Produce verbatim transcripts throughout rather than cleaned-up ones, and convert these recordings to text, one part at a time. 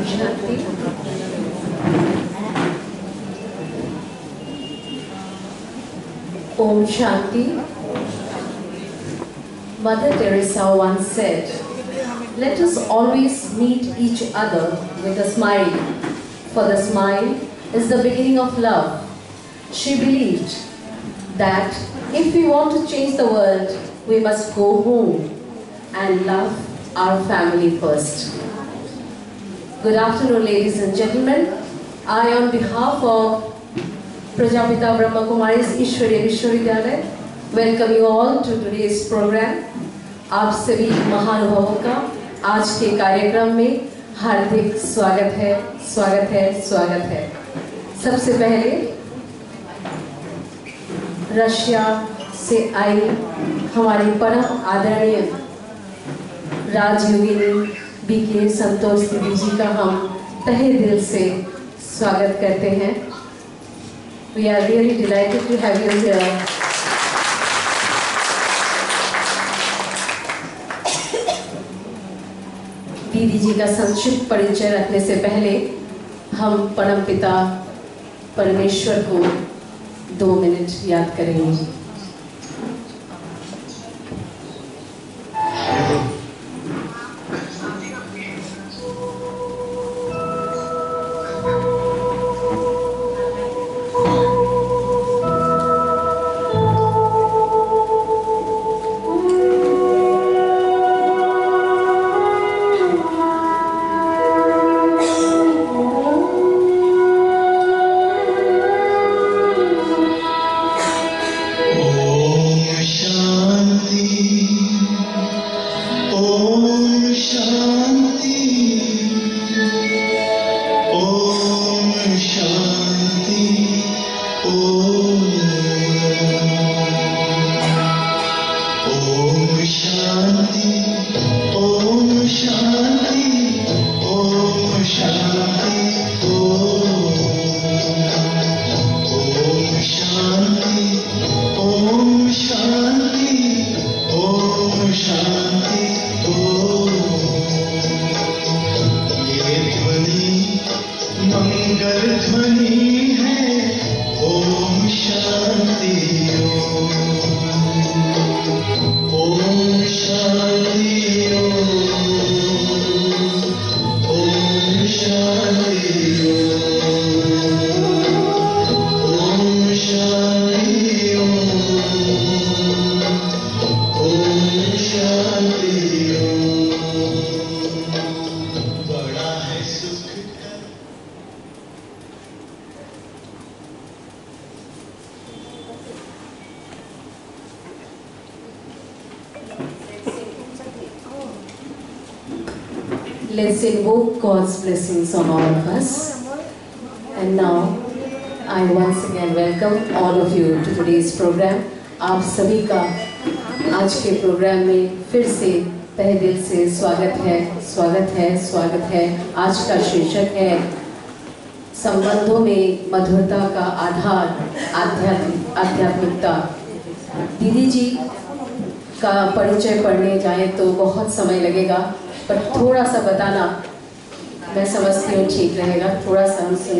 Shanti. Om Shanti. Mother Teresa once said, "Let us always meet each other with a smile, for the smile is the beginning of love." She believed that if we want to change the world, we must go home and love our family first. Good afternoon, ladies and gentlemen. I, on behalf of Prajapita Brahma Kumaris Ishwariya Vishwavidyalaya, welcome you all to today's program. आप सभी महानुभावों का आज के कार्यक्रम में हार्दिक स्वागत है, स्वागत है, स्वागत है। सबसे पहले रशिया से आई हमारी परम आदरणीय राजयोगिनी बी के संतोष दीदी जी का हम तहे दिल से स्वागत करते हैं। We are really delighted to have you here. दीदी जी का संक्षिप्त परिचय रखने से पहले हम परमपिता परमेश्वर को दो मिनट याद करेंगे। Let's invoke God's blessings on all of us. And now, I once again welcome all of you to today's program. आप सभी का आज के प्रोग्राम में फिर से तहे दिल से स्वागत है, स्वागत है, स्वागत है। आज का शीर्षक है संबंधों में मधुरता का आधार, आध्यात्मिक आध्यात्मिकता। दीदी जी का परिचय पढ़ने जाए तो बहुत समय लगेगा, पर थोड़ा सा बताना मैं समझती हूँ ठीक रहेगा। थोड़ा सा हम सुने।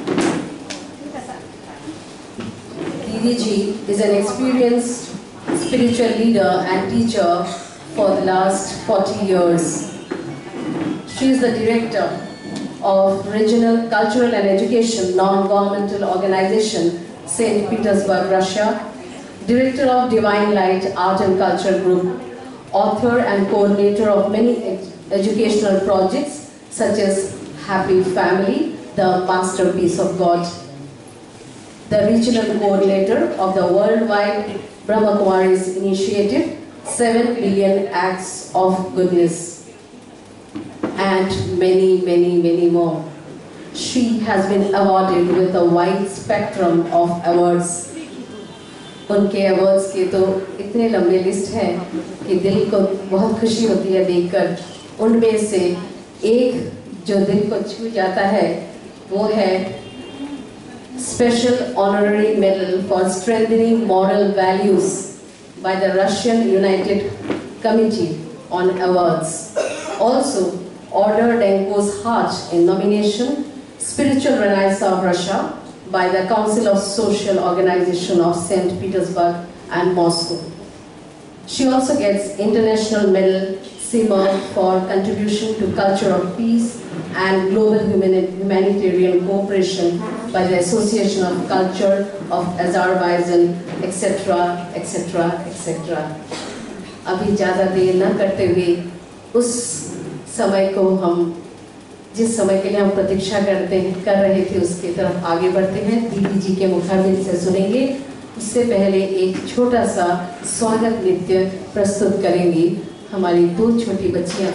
Didi ji is an experienced spiritual leader and teacher for the last forty years. She is the director of Regional Cultural and Education Non-Governmental Organization, Saint Petersburg, Russia, Director of Divine Light Art and Culture Group, author and coordinator of many ed educational projects such as Happy Family, the Masterpiece of God, the regional coordinator of the worldwide Brahma Kumaris initiative, seven billion Acts of Goodness, and many, many, many more. She has been awarded with a wide spectrum of awards. उनके awards के तो इतने लंबे list हैं कि दिल को बहुत खुशी होती है देखकर। उनमें से एक जो दिल को छू जाता है वो है Special Honorary Medal for Strengthening Moral Values by the Russian United Committee on Awards. Also, Order Denko's Heart in nomination, Spiritual Renaissance of Russia by the Council of Social Organization of Saint Petersburg and Moscow. She also gets International Medal Simmer for contribution to culture of peace and global humanitarian cooperation by the Association of Culture of Azerbaijan, et cetera, et cetera, et cetera. अभी ज़्यादा देर न करते हुए उस समय को हम जिस समय के लिए हम प्रतीक्षा करते हैं कर रहे थे उसकी तरफ आगे बढ़ते हैं। दीदी जी के मुखारबिन से सुनेंगे। उससे पहले एक छोटा सा स्वागत नृत्य प्रस्तुत करेंगी हमारी दो छोटी बच्चियां।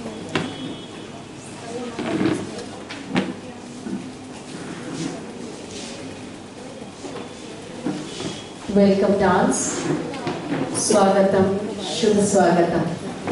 वेलकम डांस, स्वागतम, शुभ स्वागतम।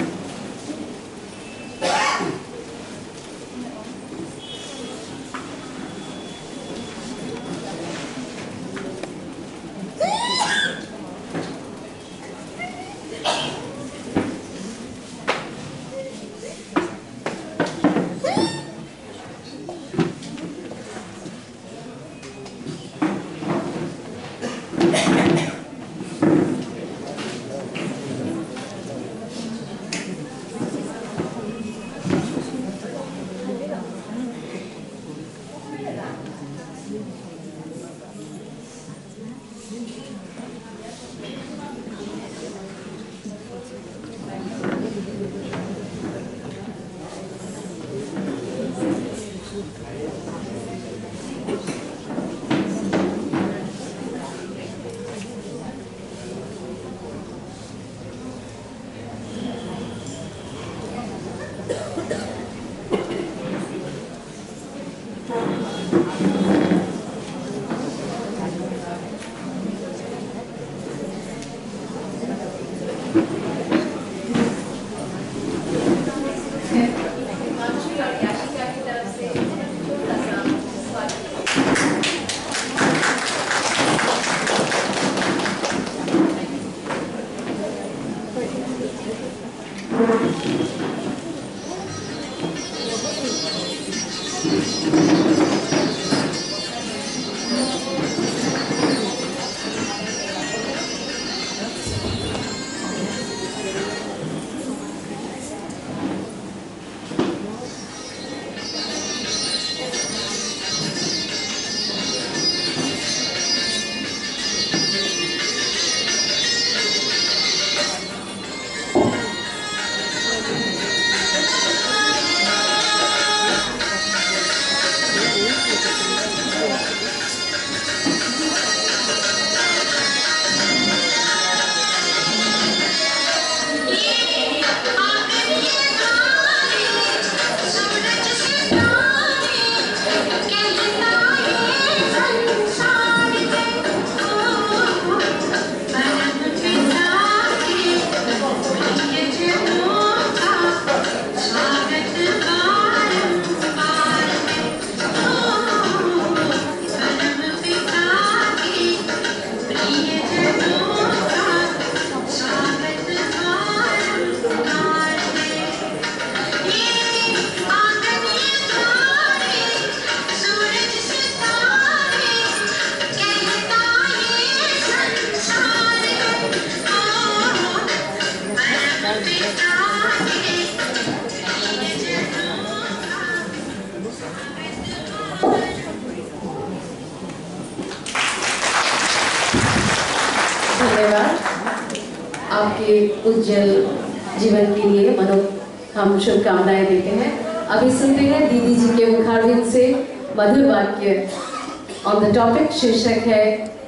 आपके उज्जवल जीवन के लिए मनो हम शुभकामनाएं देते हैं। अभी सुनते हैं दीदी जी के मुखारबिन से मधुर वाक्य। ऑन द टॉपिक शीर्षक है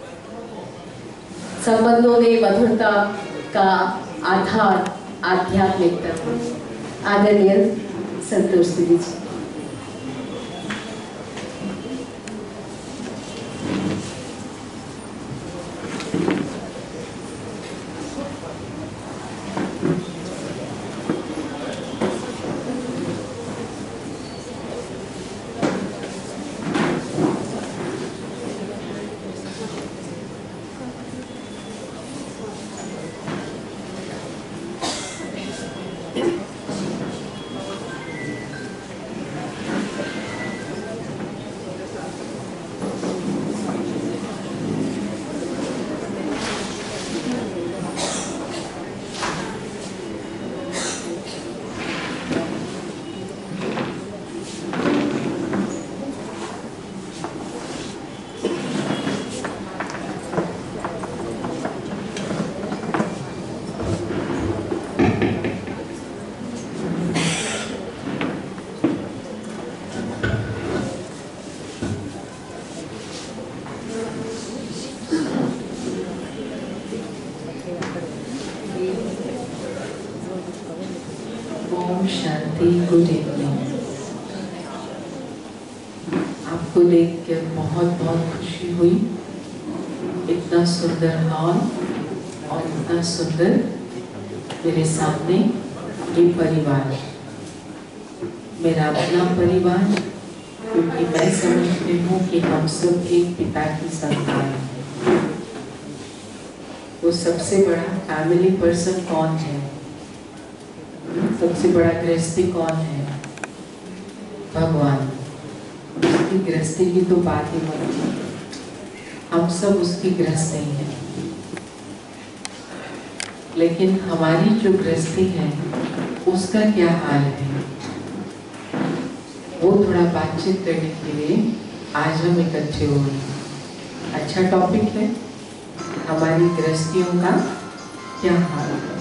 संबंधों में मधुरता का आधार आध्यात्मिकता। आदरणीय संतोष दीदी जी। Good evening. आपको देख कर बहुत बहुत खुशी हुई। इतना सुंदर हॉल और इतना सुंदर मेरे सामने ये परिवार, मेरा अपना परिवार, क्योंकि मैं समझती हूँ कि हम सब एक पिता की संतान हैं। वो सबसे बड़ा फैमिली पर्सन कौन है? सबसे बड़ा गृहस्थी कौन है? भगवान। उसकी गृहस्थी की तो बात ही मत कीजिए, हम सब उसकी गृहस्थी हैं। लेकिन हमारी जो गृहस्थी है उसका क्या हाल है, वो थोड़ा बातचीत करने के लिए आज हम इकट्ठे हो रहे हैं। अच्छा टॉपिक है, हमारी गृहस्थियों का क्या हाल है।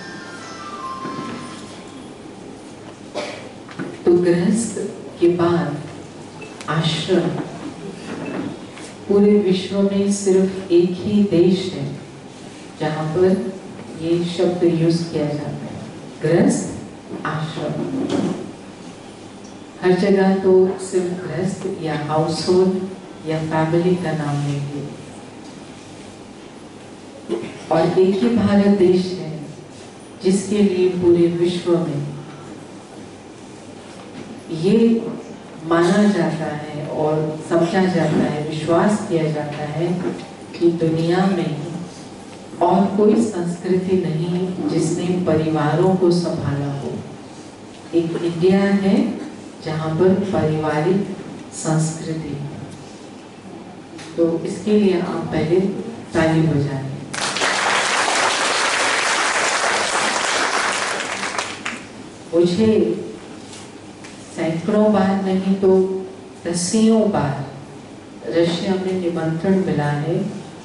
तो गृहस्थ के बाद आश्रम। पूरे विश्व में सिर्फ एक ही देश है जहाँ पर ये शब्द यूज किया जाता है, गृहस्थ आश्रम। हर जगह तो सिर्फ गृहस्थ या हाउस होल्ड या फैमिली का नाम लेंगे। और एक ही भारत देश है जिसके लिए पूरे विश्व में ये माना जाता है और समझा जाता है, विश्वास किया जाता है कि दुनिया में और कोई संस्कृति नहीं जिसने परिवारों को संभाला हो। एक इंडिया है जहाँ पर पारिवारिक संस्कृति है। तो इसके लिए आप पहले ताली बजाएं। मुझे सैकड़ों बार नहीं तो दसियों बार रशिया में निमंत्रण मिला है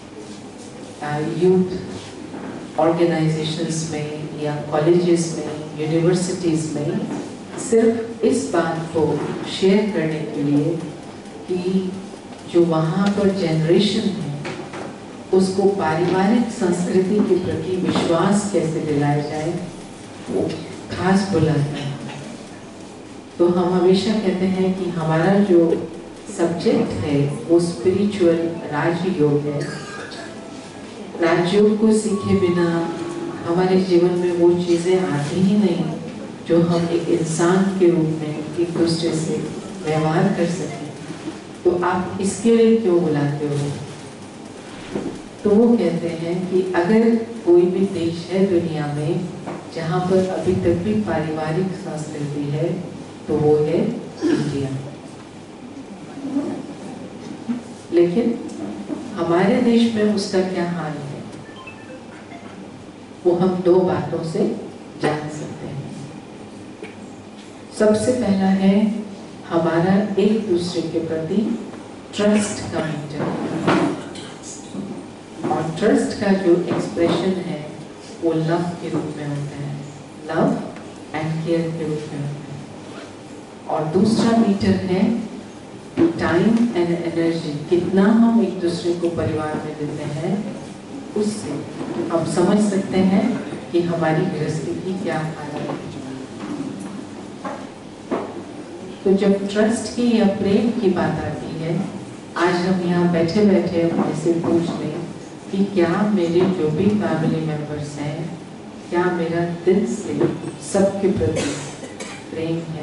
यूथ ऑर्गेनाइजेशंस में या कॉलेजेस में, यूनिवर्सिटीज़ में, सिर्फ इस बात को शेयर करने के लिए कि जो वहाँ पर जनरेशन है उसको पारिवारिक संस्कृति के प्रति विश्वास कैसे दिलाया जाए, वो खास बुलाते हैं। तो हम हमेशा कहते हैं कि हमारा जो सब्जेक्ट है वो स्पिरिचुअल राजयोग है। राजयोग को सीखे बिना हमारे जीवन में वो चीज़ें आती ही नहीं जो हम एक इंसान के रूप में एक दूसरे से व्यवहार कर सकें। तो आप इसके लिए क्यों बुलाते हो? तो वो कहते हैं कि अगर कोई भी देश है दुनिया में जहाँ पर अभी तक भी पारिवारिक संस्कृति है तो वो है इंडिया। लेकिन हमारे देश में उसका क्या हाल है, वो हम दो बातों से जान सकते हैं। सबसे पहला है हमारा एक दूसरे के प्रति ट्रस्ट का मीटर। और ट्रस्ट का जो एक्सप्रेशन है वो लव के रूप में होता है, लव एंड केयर के रूप में होता है। और दूसरा मीटर है टाइम एंड एनर्जी, कितना हम एक दूसरे को परिवार में देते हैं, उससे हम समझ सकते हैं कि हमारी गृहस्थी की क्या हालत है। तो जब ट्रस्ट की या प्रेम की बात आती है, आज हम यहाँ बैठे बैठे अपने से पूछ लें कि क्या मेरे जो भी फैमिली मेंबर्स हैं, क्या मेरा दिल से सबके प्रति प्रेम है?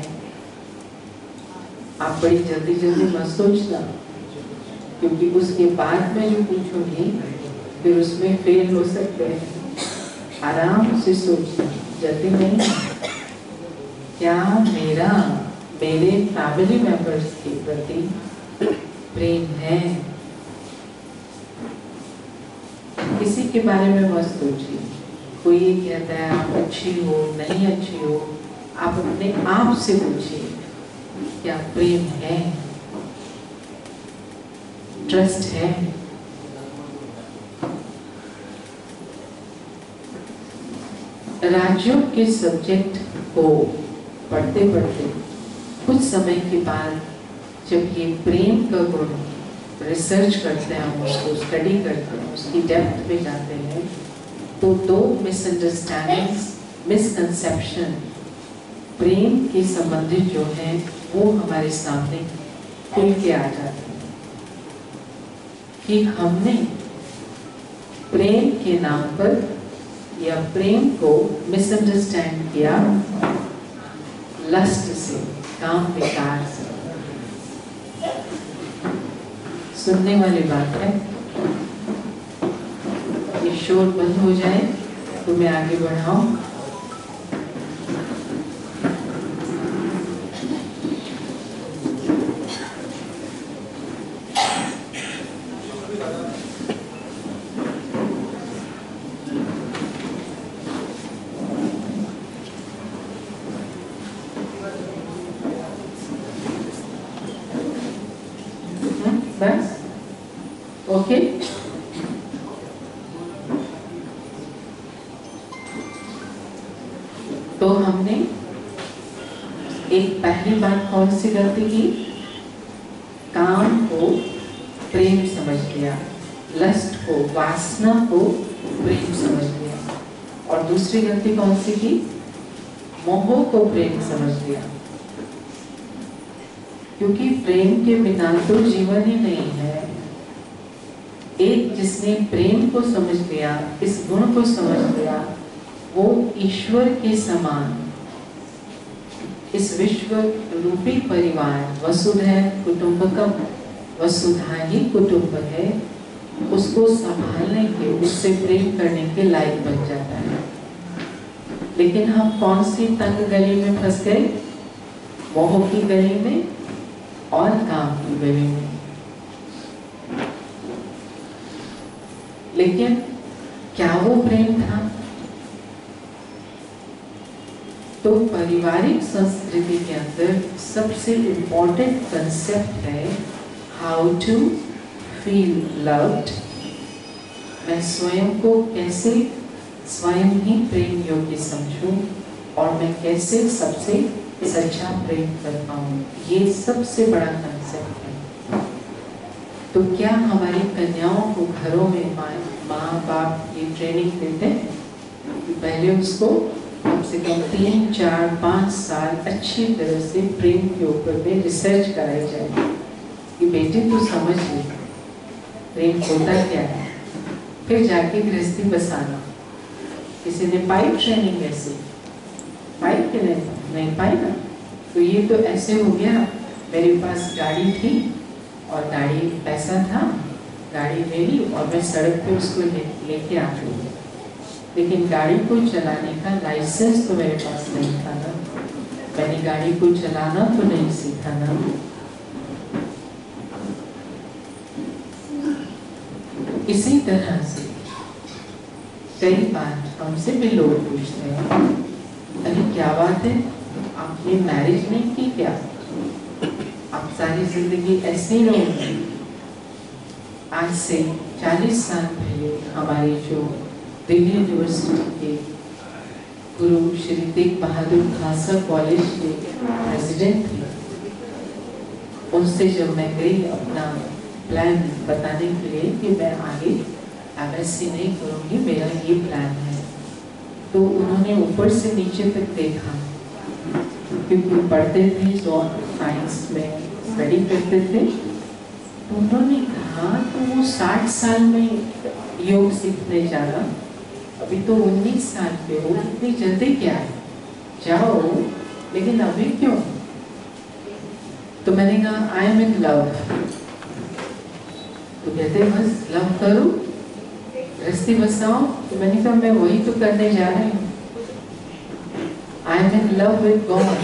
आप बड़ी जल्दी जल्दी मत सोचना, क्योंकि उसके बाद में जो पूछोगी फिर उसमें फेल हो सकते हैं। आराम से सोचना, जल्दी नहीं। क्या मेरा मेरे फैमिली मेंबर्स के प्रति प्रेम है? किसी के बारे में मत सोचिए। कोई ये कहता है आप अच्छी हो, नहीं अच्छी हो, आप अपने आप से पूछिए क्या प्रेम है, ट्रस्ट है? राजयोग के सब्जेक्ट को पढ़ते पढ़ते कुछ समय के बाद जब ये प्रेम का गुण रिसर्च करते हैं, हम उसको स्टडी करते हैं, उसकी डेप्थ में जाते हैं, तो दो मिसअंडरस्टैंडिंग्स, मिसकंसेप्शन प्रेम के संबंधित जो हैं वो हमारे सामने खुल के आ जाते हैं कि हमने प्रेम के नाम पर या प्रेम को मिसअंडरस्टैंड किया लस्ट से, काम विकार से। सुनने वाली बात है, ये शोर बंद हो जाए तो मैं आगे बढ़ाऊं। बस ओके। तो हमने एक पहली बात कौन सी गलती की? काम को प्रेम समझ लिया, लस्ट को, वासना को प्रेम समझ लिया। और दूसरी गलती कौन सी की? मोह को प्रेम समझ लिया। क्योंकि प्रेम के बिना तो जीवन ही नहीं है। एक जिसने प्रेम को समझ लिया, इस गुण को समझ लिया, वो ईश्वर के समान इस विश्व रूपी परिवार, वसुधैव कुटुंबकम, वसुधा ही कुटुंब है, उसको संभालने के, उससे प्रेम करने के लायक बन जाता है। लेकिन हम कौन सी तंग गली में फंस गए? मोह की गली में और काम की गली में। लेकिन क्या वो प्रेम था? तो पारिवारिक संस्कृति के अंदर सबसे इम्पोर्टेंट कंसेप्ट है हाउ टू फील लव्ड। मैं स्वयं को कैसे स्वयं ही प्रेम योग्य समझूं और मैं कैसे सबसे सच्चा प्रेम कर पाऊं, ये सबसे बड़ा कंसेप्ट है। तो क्या हमारी कन्याओं को घरों में माँ माँ बाप ये ट्रेनिंग देते हैं कि पहले उसको कम से कम तीन चार पाँच साल अच्छी तरह से प्रेम के ऊपर में रिसर्च कराई जाए कि बेटी तू समझ ले प्रेम होता क्या है, फिर जाके गृहस्थी बसाना। किसी ने पाई ट्रेनिंग ऐसी? पाई कि नहीं? नहीं पाई ना। तो ये तो ऐसे हो गया, मेरे पास गाड़ी थी और गाड़ी पैसा था, गाड़ी ले ली और मैं सड़क पे उसको लेके ले आ गई, लेकिन गाड़ी को चलाने का लाइसेंस तो मेरे पास नहीं था ना, मैंने गाड़ी को चलाना तो नहीं सीखा ना। इसी तरह से कई बार हमसे भी लोग पूछते हैं, अरे क्या बात है, आपने मैरिज नहीं की क्या? आप सारी जिंदगी ऐसे ही रहोगे? आज से चालीस साल पहले हमारे जो दिल्ली यूनिवर्सिटी के गुरु श्री तेग बहादुर खालसा कॉलेज के प्रेसिडेंट थे, उनसे जब मैं गई अपना प्लान बताने के लिए कि मैं आगे एम एस सी नहीं करूँगी, मेरा ये प्लान है, तो उन्होंने ऊपर से नीचे तक देखा, क्योंकि पढ़ते थे जो साइंस में स्टडी करते थे, तो उन्होंने कहा तो वो साठ साल में योग सीखने जाना, अभी तो उन्नीस साल के हो, इतनी जल्दी क्या है, जाओ, लेकिन अभी क्यों? तो मैंने कहा आई एम इन लव। तो कहते बस लव करो, गृहस्थी बसाओ। तो मैंने कहा मैं वही तो करने जा रही हूँ, I am in love with God.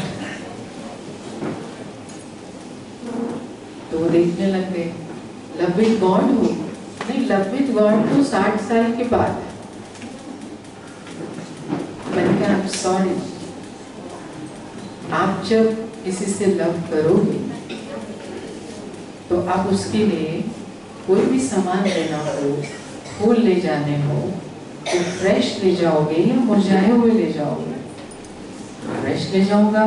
तो वो देखने लग गए, लव विद गॉड हो? नहीं, लव विद गॉड तो साठ साल के बाद। मैंने कहा आई एम सॉरी, आप जब किसी से लव करोगे तो आप उसके लिए कोई भी सामान लेना हो, फूल ले जाने हो, तो फ्रेश ले जाओगे या मुरझाए हुए ले जाओगे? फ्रेश ले जाऊंगा।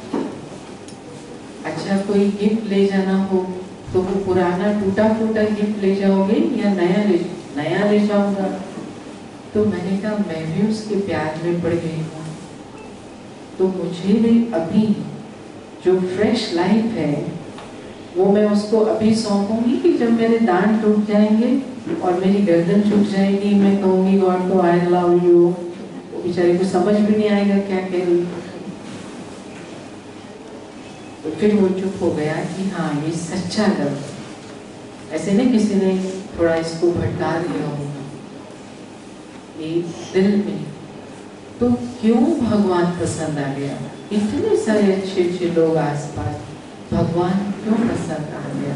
अच्छा, कोई गिफ्ट ले जाना हो तो वो पुराना टूटा फूटा गिफ्ट ले जाओगे या नया ले नया ले जाऊंगा? तो मैंने कहा मैं भी उसके प्यार में पड़ गई हूँ, तो मुझे भी अभी जो फ्रेश लाइफ है वो मैं उसको अभी सौंपूंगी कि जब मेरे दांत टूट जाएंगे और मेरी गर्दन छूट जाएगी, मैं कहूँगी गॉड को आई लव यू, वो बेचारे को समझ भी नहीं आएगा क्या कह रही। तो फिर वो चुप हो गया कि हाँ ये सच्चा लव, ऐसे नहीं किसी ने थोड़ा इसको भटका दिया होगा, ये दिल में। तो क्यों भगवान पसंद आ गया? इतने सारे अच्छे अच्छे लोग आसपास, भगवान क्यों पसंद आ गया?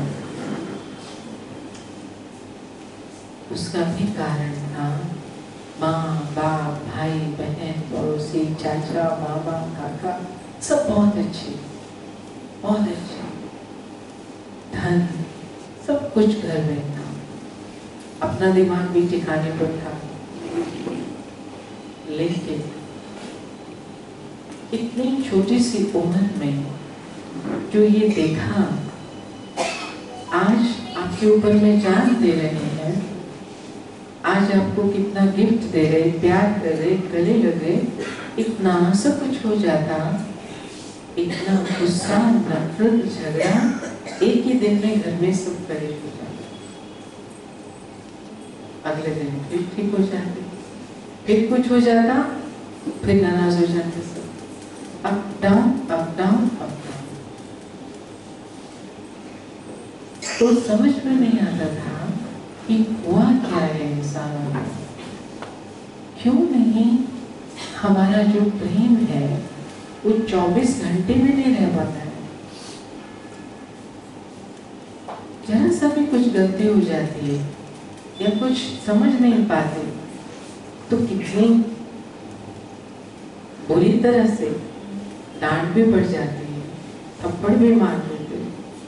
उसका भी कारण था। माँ बाप, भाई बहन, पड़ोसी, चाचा, मामा, काका, सब बहुत अच्छे, बहुत अच्छे, धन, सब कुछ घर में था, अपना दिमाग भी ठिकाने पर था। लेकिन इतनी छोटी सी उम्र में जो ये देखा, आज आपके ऊपर में जान दे रहे हैं, आज आपको कितना गिफ्ट दे रहे, प्यार कर रहे, गले लगे, इतना सब कुछ हो जाता, इतना गुस्सा, नफरत, झगड़ा एक ही दिन में घर में सब करे हो जाता। अगले दिन फिर ठीक हो जाते, फिर कुछ हो जाता, फिर नाराज हो जाते सब। Up down, up down, up down. तो समझ में नहीं आता था कि हुआ क्या है इंसानों में, क्यों नहीं हमारा जो प्रेम है वो चौबीस घंटे में नहीं रह पाता है। जरा सा भी कुछ गलती हो जाती है या कुछ समझ नहीं पाते तो कितनी बुरी तरह से डांट भी पड़ जाती है, थप्पड़ भी मार देते।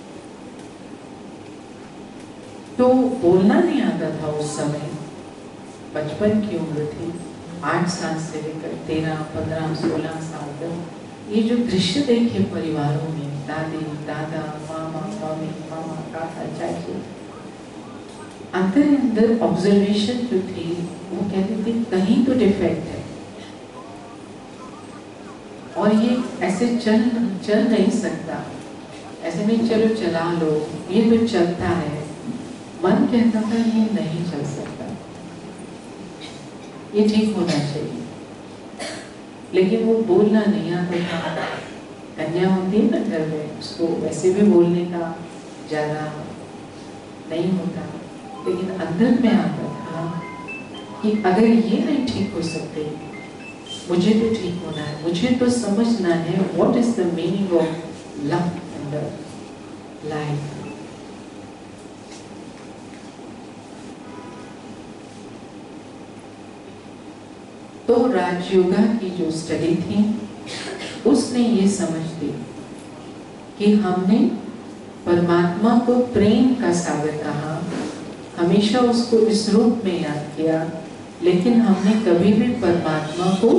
तो बोलना नहीं आता था उस समय, बचपन की उम्र थी, आठ साल से लेकर तेरह, पंद्रह, सोलह साल तक। ये जो दृश्य देखे परिवारों में, दादी, दादा, मामा, मामी, मामा, काका, चाची, अंदर अंदर ऑब्जर्वेशन जो थी वो कहती थी कहीं तो डिफेक्ट है और ये ऐसे चल चल नहीं सकता, ऐसे नहीं चलो चला लो, ये तो चलता है। मन कहता था ये नहीं चल सकता, ये ठीक होना चाहिए, लेकिन वो बोलना नहीं आता था। कन्या होती है ना घर में, उसको वैसे भी बोलने का ज़्यादा नहीं होता, लेकिन अंदर में आता था कि अगर ये नहीं ठीक हो सकते, मुझे तो ठीक होना है, मुझे तो समझना है what is the meaning of love in the life. तो राजयोगा की जो स्टडी थी उसने ये समझ ली कि हमने परमात्मा को प्रेम का सागर कहा, हमेशा उसको इस रूप में याद किया, लेकिन हमने कभी भी परमात्मा को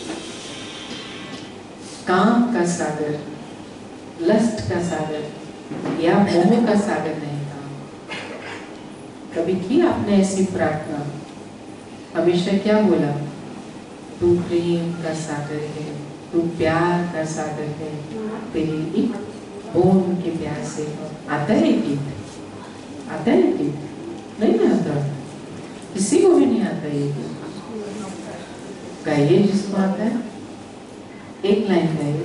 काम का सागर, लस्ट का सागर या मोह का सागर नहीं कहा। कभी की आपने ऐसी प्रार्थना? हमेशा क्या बोला? तू प्रेम का सागर है, तू प्यार का सागर है, तेरी एक बूंद के प्यार से। आता है गीत? आता है गीत? नहीं आता, किसी को भी नहीं आता ये गीत। गाइए जिसको आता है, एक लाइन गाइए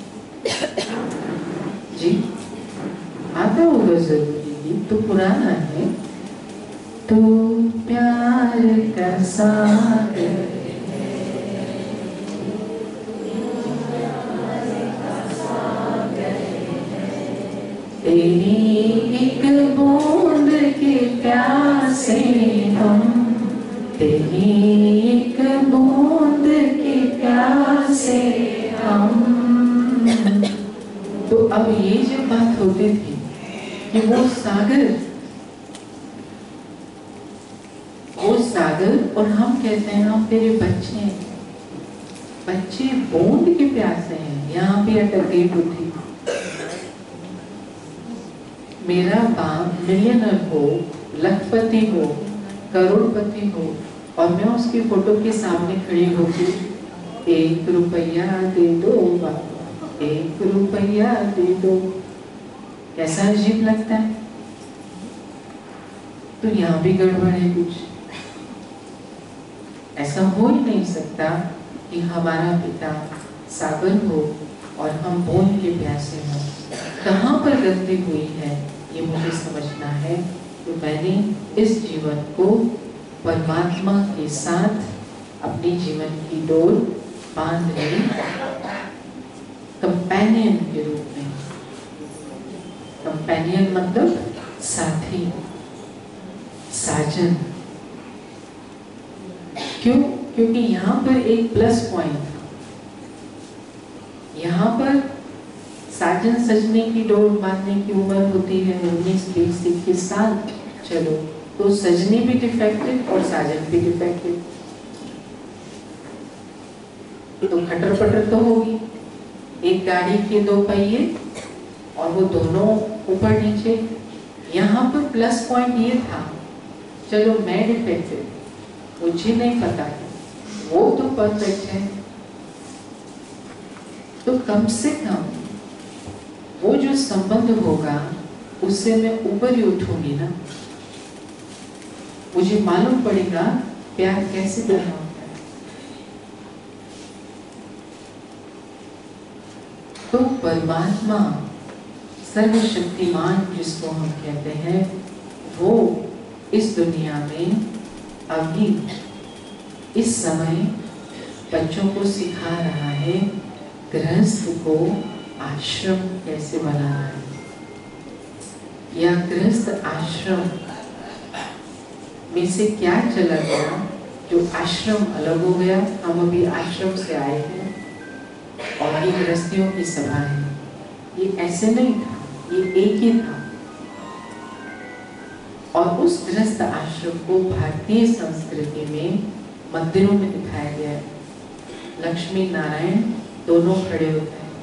जी, आता होगा जरूर ये गीत, तो पुराना है। तू प्यार का सागर, तेरी एक बूंद के प्यासे हम, तेरी एक बूंद के प्यासे हम। तो अब ये जो बात होती थी कि वो सागर, वो सागर और हम कहते हैं हम तेरे बच्चे हैं, बच्चे बूंद के प्यासे हैं। यहाँ पे अटक गई बुद्धि। मेरा बाप मिलियनर हो, लखपति हो, करोड़पति हो और मैं उसकी फोटो के सामने खड़ी होकर एक रुपया दे दो बाबा, एक रुपया दे दो। कैसा अजीब लगता है। तो यहाँ भी गड़बड़ है कुछ। ऐसा हो ही नहीं सकता कि हमारा पिता सागर हो और हम बूंद के प्यासे हों। कहाँ पर गलती हुई है ये मुझे समझना है। तो मैंने इस जीवन को परमात्मा के साथ अपने जीवन की डोर बांध ली, कंपेनियन के रूप में। कंपेनियन मतलब साथी, साजन। क्यों? क्योंकि यहाँ पर एक प्लस पॉइंट था। यहाँ पर साजन सजने की डोर बांधने की उम्र होती है उन्नीस बीस इक्कीस साल। चलो, तो सजनी भी डिफेक्टिव और साजन भी डिफेक्टिव, तो खटर पटर तो होगी। एक गाड़ी के दो पहिए और वो दोनों ऊपर नीचे। यहाँ पर प्लस पॉइंट ये था, चलो मैं डिफेक्टिव, मुझे नहीं पता है, वो तो परफेक्ट है, तो कम से कम वो जो संबंध होगा उससे मैं ऊपर ही उठूंगी ना। मुझे मालूम पड़ेगा प्यार कैसे करना होता है। तो परमात्मा सर्वशक्तिमान जिसको हम कहते हैं, वो इस दुनिया में अभी इस समय बच्चों को सिखा रहा है गृहस्थ को आश्रम कैसे बनाना है, या गृहस्थ आश्रम में से क्या चला गया जो आश्रम अलग हो गया। हम अभी आश्रम से आए हैं और ये गृहस्थियों की सभा है। ये ऐसे नहीं था, ये एक ही था। और उस गृहस्थ आश्रम को भारतीय संस्कृति में मंदिरों में दिखाया गया है। लक्ष्मी नारायण दोनों खड़े होते हैं,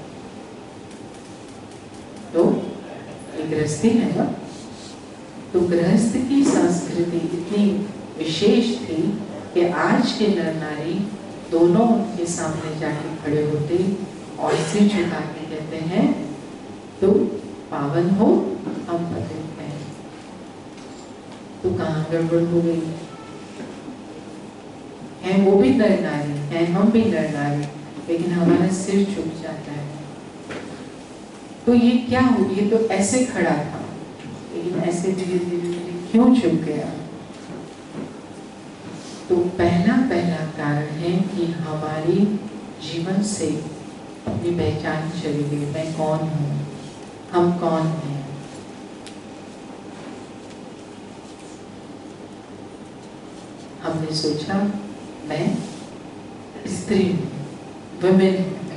तो ये गृहस्थी है ना। तो गृहस्थ की संस्कृति इतनी विशेष थी कि आज के नर नारी दोनों उनके सामने जाके खड़े होते और सिर झुका के कहते हैं, तो पावन हो, हम पतित हैं। तो कहाँ गड़बड़ हो गई है? वो भी नर नारी है, हम भी नर नारी, लेकिन हमारा सिर झुक जाता है। तो ये क्या हो? ये तो ऐसे खड़ा था, लेकिन ऐसे धीरे धीरे धीरे क्यों झुक गया? तो पहला पहला कारण है कि हमारी जीवन से अपनी पहचान चली गई। मैं कौन हूँ, हम कौन हैं। हमने सोचा मैं स्त्री हूँ, वुमेन हूँ,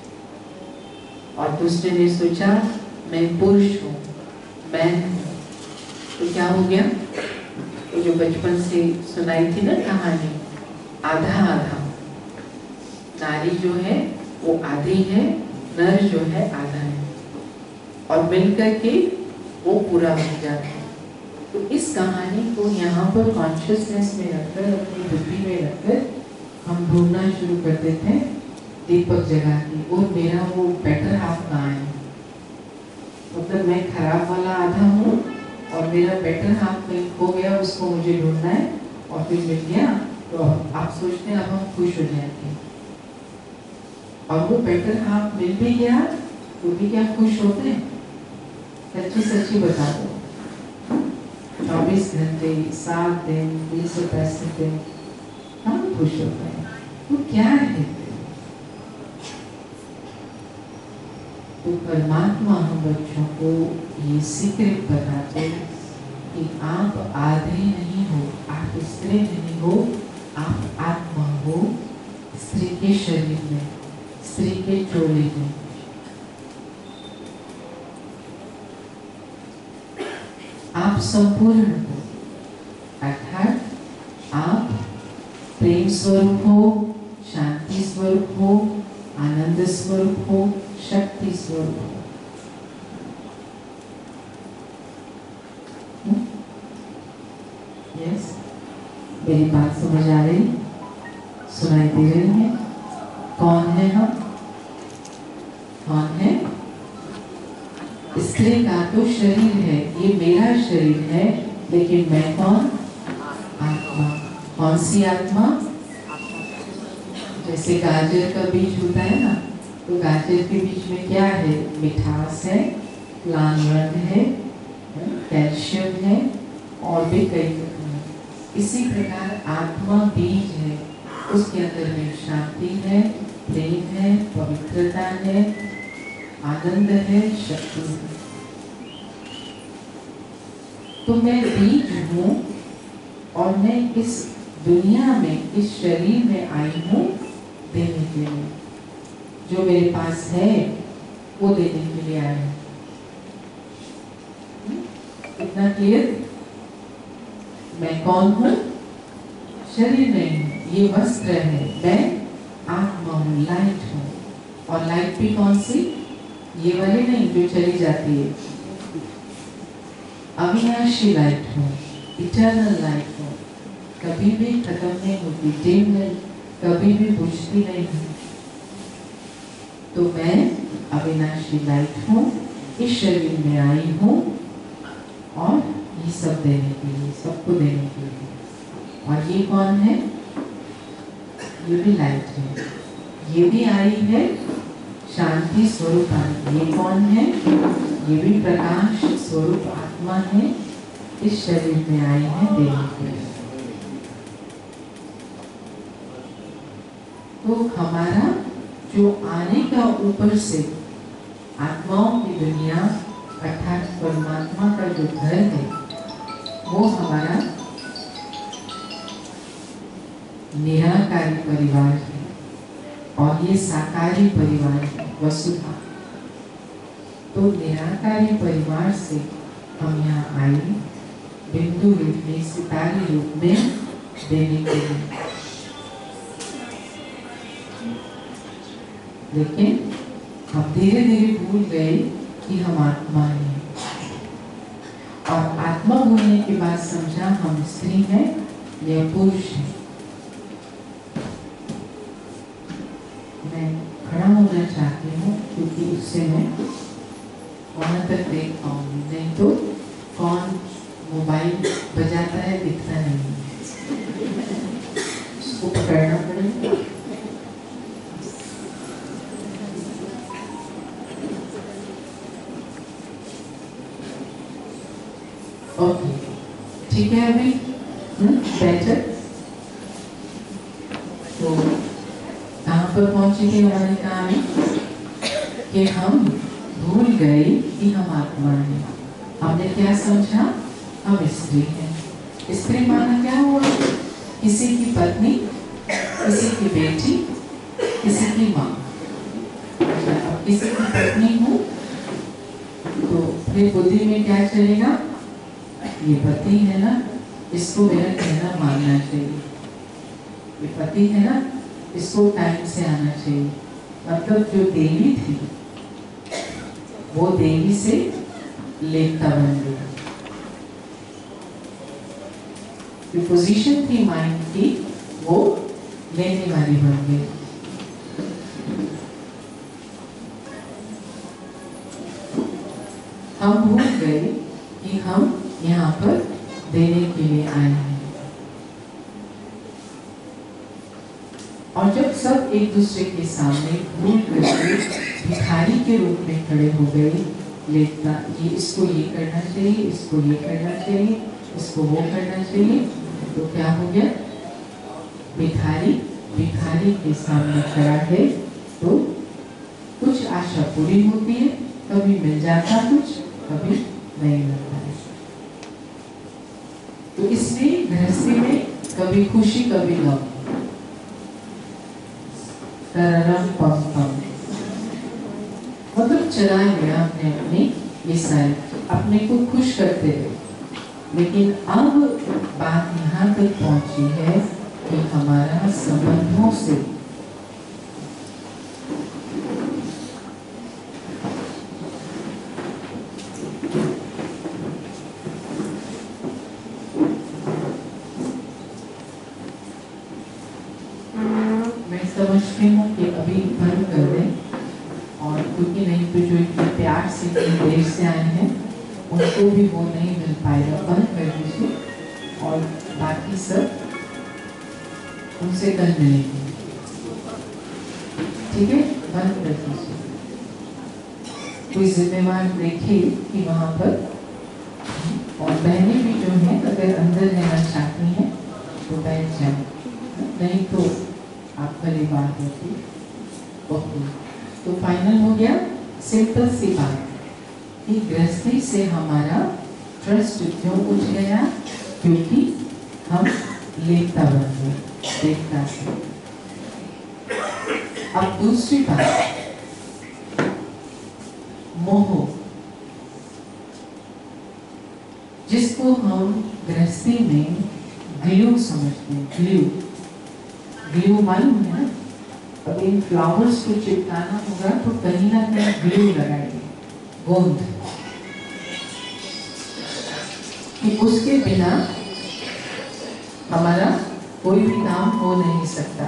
और दूसरे ने सोचा मैं पुरुष हूँ, मैन हूँ। तो क्या हो गया? वो जो बचपन से सुनाई थी ना कहानी, आधा आधा। नारी जो है वो आधी है, नर जो है आधा है, और मिलकर के वो पूरा हो जाता है। तो इस कहानी को यहाँ पर कॉन्शियसनेस में रखकर, अपनी बुद्धि में रखकर हम ढूंढना शुरू कर देते हैं दीपक जगा के, और मेरा वो बेटर हाफ कहाँ है। मतलब मैं खराब वाला आधा हूँ और मेरा बेटर हाफ कहीं खो गया, उसको मुझे ढूंढना है, और फिर मिल गया तो आप सोचते हैं अब हम खुश हो जाएंगे। और वो बेटर हाफ मिल भी गया तो भी क्या खुश होते हैं? सच्ची सच्ची बता दो, चौबीस घंटे सात दिन तीन सौ पैंसठ दिन हम खुश होते हैं। तो क्या है? तो परमात्मा हम बच्चों को ये सीक्रेट बताते कि आप आधे नहीं हो, आप स्त्री नहीं हो, आप आत्मा हो, स्त्री के शरीर में, स्त्री के चोले में। आप संपूर्ण हो, अर्थात आप प्रेम स्वरूप हो, शांति स्वरूप हो, आनंद स्वरूप हो, शक्ति स्वरूप हो। यस, मेरी बात समझ आ रही, सुनाई दे रही है? कौन है हम? कौन है? स्त्री का तो शरीर है, ये मेरा शरीर है, लेकिन मैं कौन? आत्मा। कौन सी आत्मा? जैसे गाजर का बीज होता है ना, तो गाजर के बीज में क्या है? मिठास है, लाल रंग है, कैल्शियम है और भी कई तत्व हैं। इसी प्रकार आत्मा बीज है, उसके अंदर में शांति है, प्रेम है, पवित्रता है, आनंद है, शक्ति है। तो मैं बीज हूँ और मैं इस दुनिया में, इस शरीर में आई हूँ देने के लिए। जो मेरे पास है वो देने के लिए आया है। इतना क्लियर? मैं कौन हूँ? शरीर नहीं हूँ, ये वस्त्र है। मैं आत्मा हूँ, लाइट हूँ। और लाइट भी कौन सी? ये वाली नहीं जो चली जाती है। अविनाशी लाइट हूँ, इटर्नल लाइट हूँ, कभी भी खत्म नहीं होती, डिम नहीं, कभी भी बुझती नहीं है। तो मैं अविनाशी लाइट हूँ, इस शरीर में आई हूँ और ये सब देने के लिए, सबको देने के लिए। और ये कौन है? ये भी लाइट है, ये भी आई है शांति स्वरूप आई। ये कौन है? ये भी प्रकाश स्वरूप आत्मा है, इस शरीर में आई है देने के लिए। तो हमारा जो आने का ऊपर से आत्माओं की दुनिया अर्थात परमात्मा का जो घर है, वो हमारा निराकारी परिवार है और ये साकारी परिवार है, वसुधा। तो निराकारी परिवार से हम यहाँ आए बिंदु रूप में, सितारे रूप में देने के लिए। लेकिन हम धीरे धीरे भूल गए कि हम आत्मा हैं, और आत्मा भूलने के बाद समझा हम स्त्री हैं या पुरुष हैं। मैं खड़ा होना चाहती हूँ क्योंकि उससे मैं वहाँ तक देख पाऊंगी, नहीं तो कौन मोबाइल बजाता है दिखता नहीं, उसको पकड़ना पड़ेगा। ओके, ठीक है। अभी बेटर। तो कहाँ पर पहुंचे थे हमारे काम कि हम भूल गए कि हम आत्मा हैं। हमने क्या समझा? हम स्त्री हैं। स्त्री माना क्या हुआ? किसी की पत्नी, किसी की बेटी, किसी की माँ। अब किसी की पत्नी हूँ तो फिर बुद्धि में क्या चलेगा? ये पति है ना, इसको मेरा कहना मानना चाहिए। ये पति है ना, इसको टाइम से आना चाहिए। मतलब जो देवी थी वो देवी से लेखता बन गई। जो पोजीशन थी माइंड की वो लेने वाली बन गई। हम भूल गए कि हम यहाँ पर देने के लिए आए हैं। और जब सब एक दूसरे के सामने भूल करके भिखारी के रूप में खड़े हो गए, लेता ये इसको ये करना चाहिए, इसको ये करना चाहिए, इसको वो करना चाहिए, तो क्या हो गया? भिखारी भिखारी के सामने खड़ा है तो कुछ आशा पूरी होती है, कभी मिल जाता कुछ, कभी नहीं मिलता है। तो इसलिए गृहस्थी में कभी खुशी कभी गम, तररम पम पम, मतलब चला गया अपने अपने ये सारे अपने को खुश करते रहे। लेकिन अब बात यहाँ तक पहुंची है कि हमारा संबंधों से मैं समझती हूँ कि अभी से आए हैं उनको भी वो नहीं मिल पाएगा, बंद कर दीजिए, और बाकी सब उनसे कल मिलेंगे, ठीक है, बंद कर दीजिए। कोई जिम्मेवार देखिए कि वहाँ पर, और बहनें भी जो हैं अगर अंदर रहना चाहती हैं तो बैठ जाए, नहीं तो आप वाली बात होती। ओके, तो फाइनल हो गया। सिंपल सी बात कि गृहस्थी से हमारा ट्रस्ट क्यों उठ गया, क्योंकि हम लेता बन गए, देखता से। अब दूसरी बात, मोह, जिसको हम गृहस्थी में ग्लू समझते हैं। ग्लू ग्लू मालूम है, अब इन फ्लावर्स को चिपकाना होगा तो कहीं ना कहीं ग्लू लगाएंगे, गोंद, कि उसके बिना हमारा कोई भी काम हो नहीं सकता।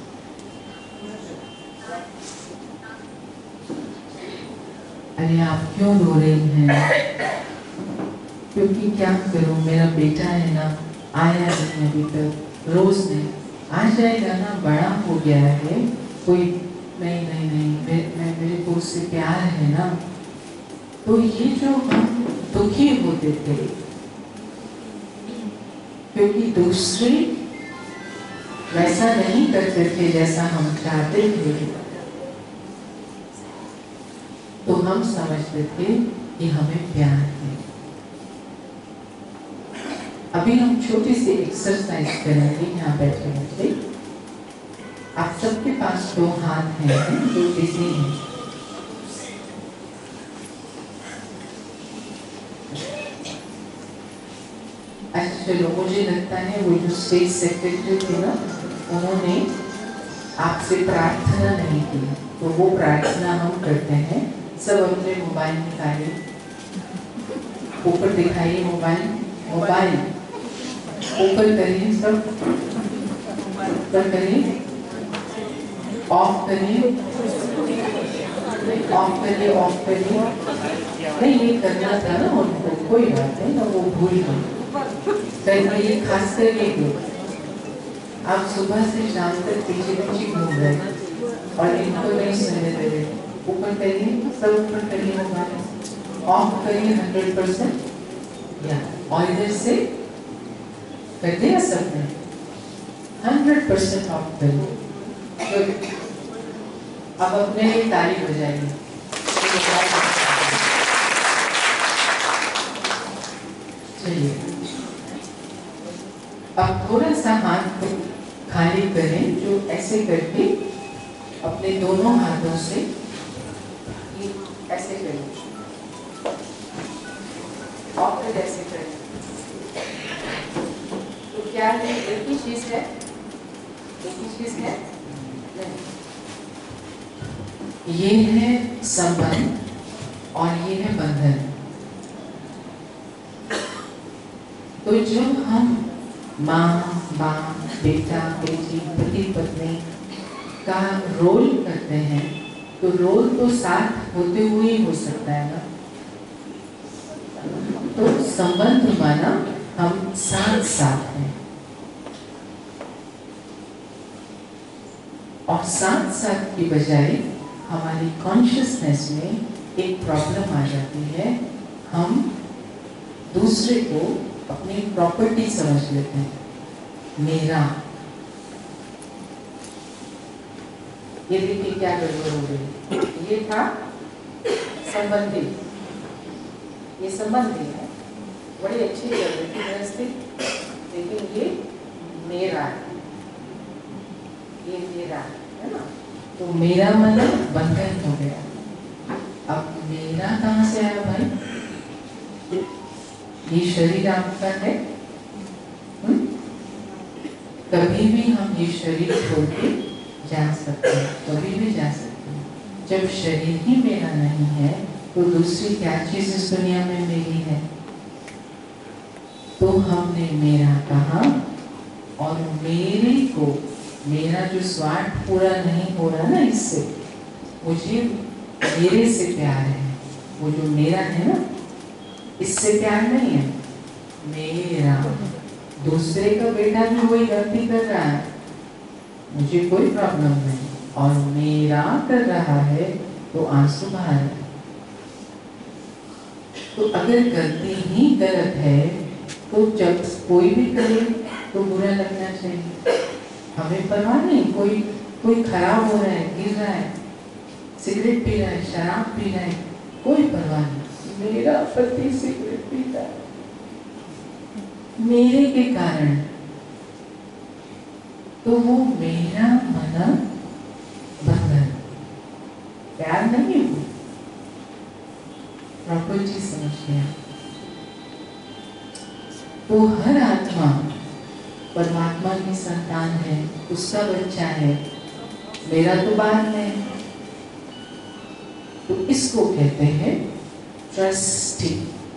अरे आप क्यों रो रही हैं? क्योंकि क्या करूं, मेरा बेटा है ना, आया नहीं अभी तक, रोज नहीं, आ जाएगा ना, बड़ा हो गया है, कोई नहीं नहीं नहीं मैं, मैं मेरे को उससे प्यार है ना। तो ये जो हम दुखी होते थे क्योंकि दूसरे वैसा नहीं करते थे जैसा हम चाहते थे, तो हम समझते थे कि हमें प्यार है। अभी हम छोटी सी एक्सरसाइज करेंगे यहाँ बैठे बैठे। आप सबके पास दो हाथ हैं जो बिजी हैं। अच्छा चलो, मुझे लगता है वो जो स्टेट सेक्रेटरी थे ना, उन्होंने आपसे प्रार्थना नहीं की, तो वो प्रार्थना हम करते हैं। सब अपने मोबाइल निकालिए, ऊपर दिखाइए, मोबाइल मोबाइल ऊपर करिए, सब ऊपर करिए, ऑफ करिए, ऑफ करिए, ऑफ करिए। नहीं, ये करना था ना उनको, कोई बात नहीं ना, वो भूल गए। करिए, खास करके आप सुबह से शाम तक पीछे पीछे घूम रहे और इनको नहीं सुनने दे रहे। ऊपर करिए, सब ऊपर करिए, मोबाइल ऑफ करिए हंड्रेड परसेंट, या और इधर से कर दिया सबने, हंड्रेड परसेंट ऑफ करिए। अब अपने लिए ताली बजाइए। चलिए, अब थोड़ा सा हाथ को खाली करें, जो ऐसे करके अपने दोनों हाथों से ऐसे करें, और फिर ऐसे करें। तो क्या है, एक ही चीज है, एक ही चीज है नहीं। ये है संबंध और ये है बंधन। तो जब हम माँ बाप, बेटा बेटी, पति पत्नी का रोल करते हैं, तो रोल तो साथ होते हुए ही हो सकता है ना। तो संबंध माना हम साथ साथ हैं, और साथ साथ की बजाय हमारी कॉन्शियसनेस में एक प्रॉब्लम आ जाती है। हम दूसरे को अपनी प्रॉपर्टी समझ लेते हैं, मेरा। ये देखिए क्या गड़बड़ हो गई। ये था संबंधी, ये संबंधी है, बड़ी अच्छी चल रही थी व्यवस्थित, लेकिन ये मेरा है, ये मेरा है ना। तो मेरा मतलब बंधन हो गया। अब मेरा कहाँ से आया भाई? ये शरीर आपका है, हुँ? कभी भी हम ये शरीर छोड़ के जा सकते हैं, कभी भी जा सकते हैं। जब शरीर ही मेरा नहीं है तो दूसरी क्या चीज इस दुनिया में मेरी है? तो हमने मेरा कहा, और मेरे को, मेरा जो स्वार्थ पूरा नहीं हो रहा ना इससे, मुझे मेरे से प्यार है, वो जो मेरा है ना, इससे प्यार नहीं है। मेरा दूसरे का बेटा भी वही गलती कर रहा है, मुझे कोई प्रॉब्लम नहीं, और मेरा कर रहा है तो आंसू बहा रहा है। तो अगर गलती ही गलत है तो जब कोई भी करे तो बुरा लगना चाहिए। हमें परवाह नहीं, कोई कोई खराब हो रहा है, गिर रहा है, सिगरेट पी रहा है, शराब पी रहा है, कोई परवाह नहीं। मेरा पति सिगरेट पीता है, मेरे के कारण, तो वो मेरा मना बंधन, प्यार नहीं है। प्रॉपर चीज समझ गया। तो हर आत्मा परमात्मा की संतान है, उसका बच्चा है, मेरा तो बाद में। तो इसको कहते हैं ट्रस्टी,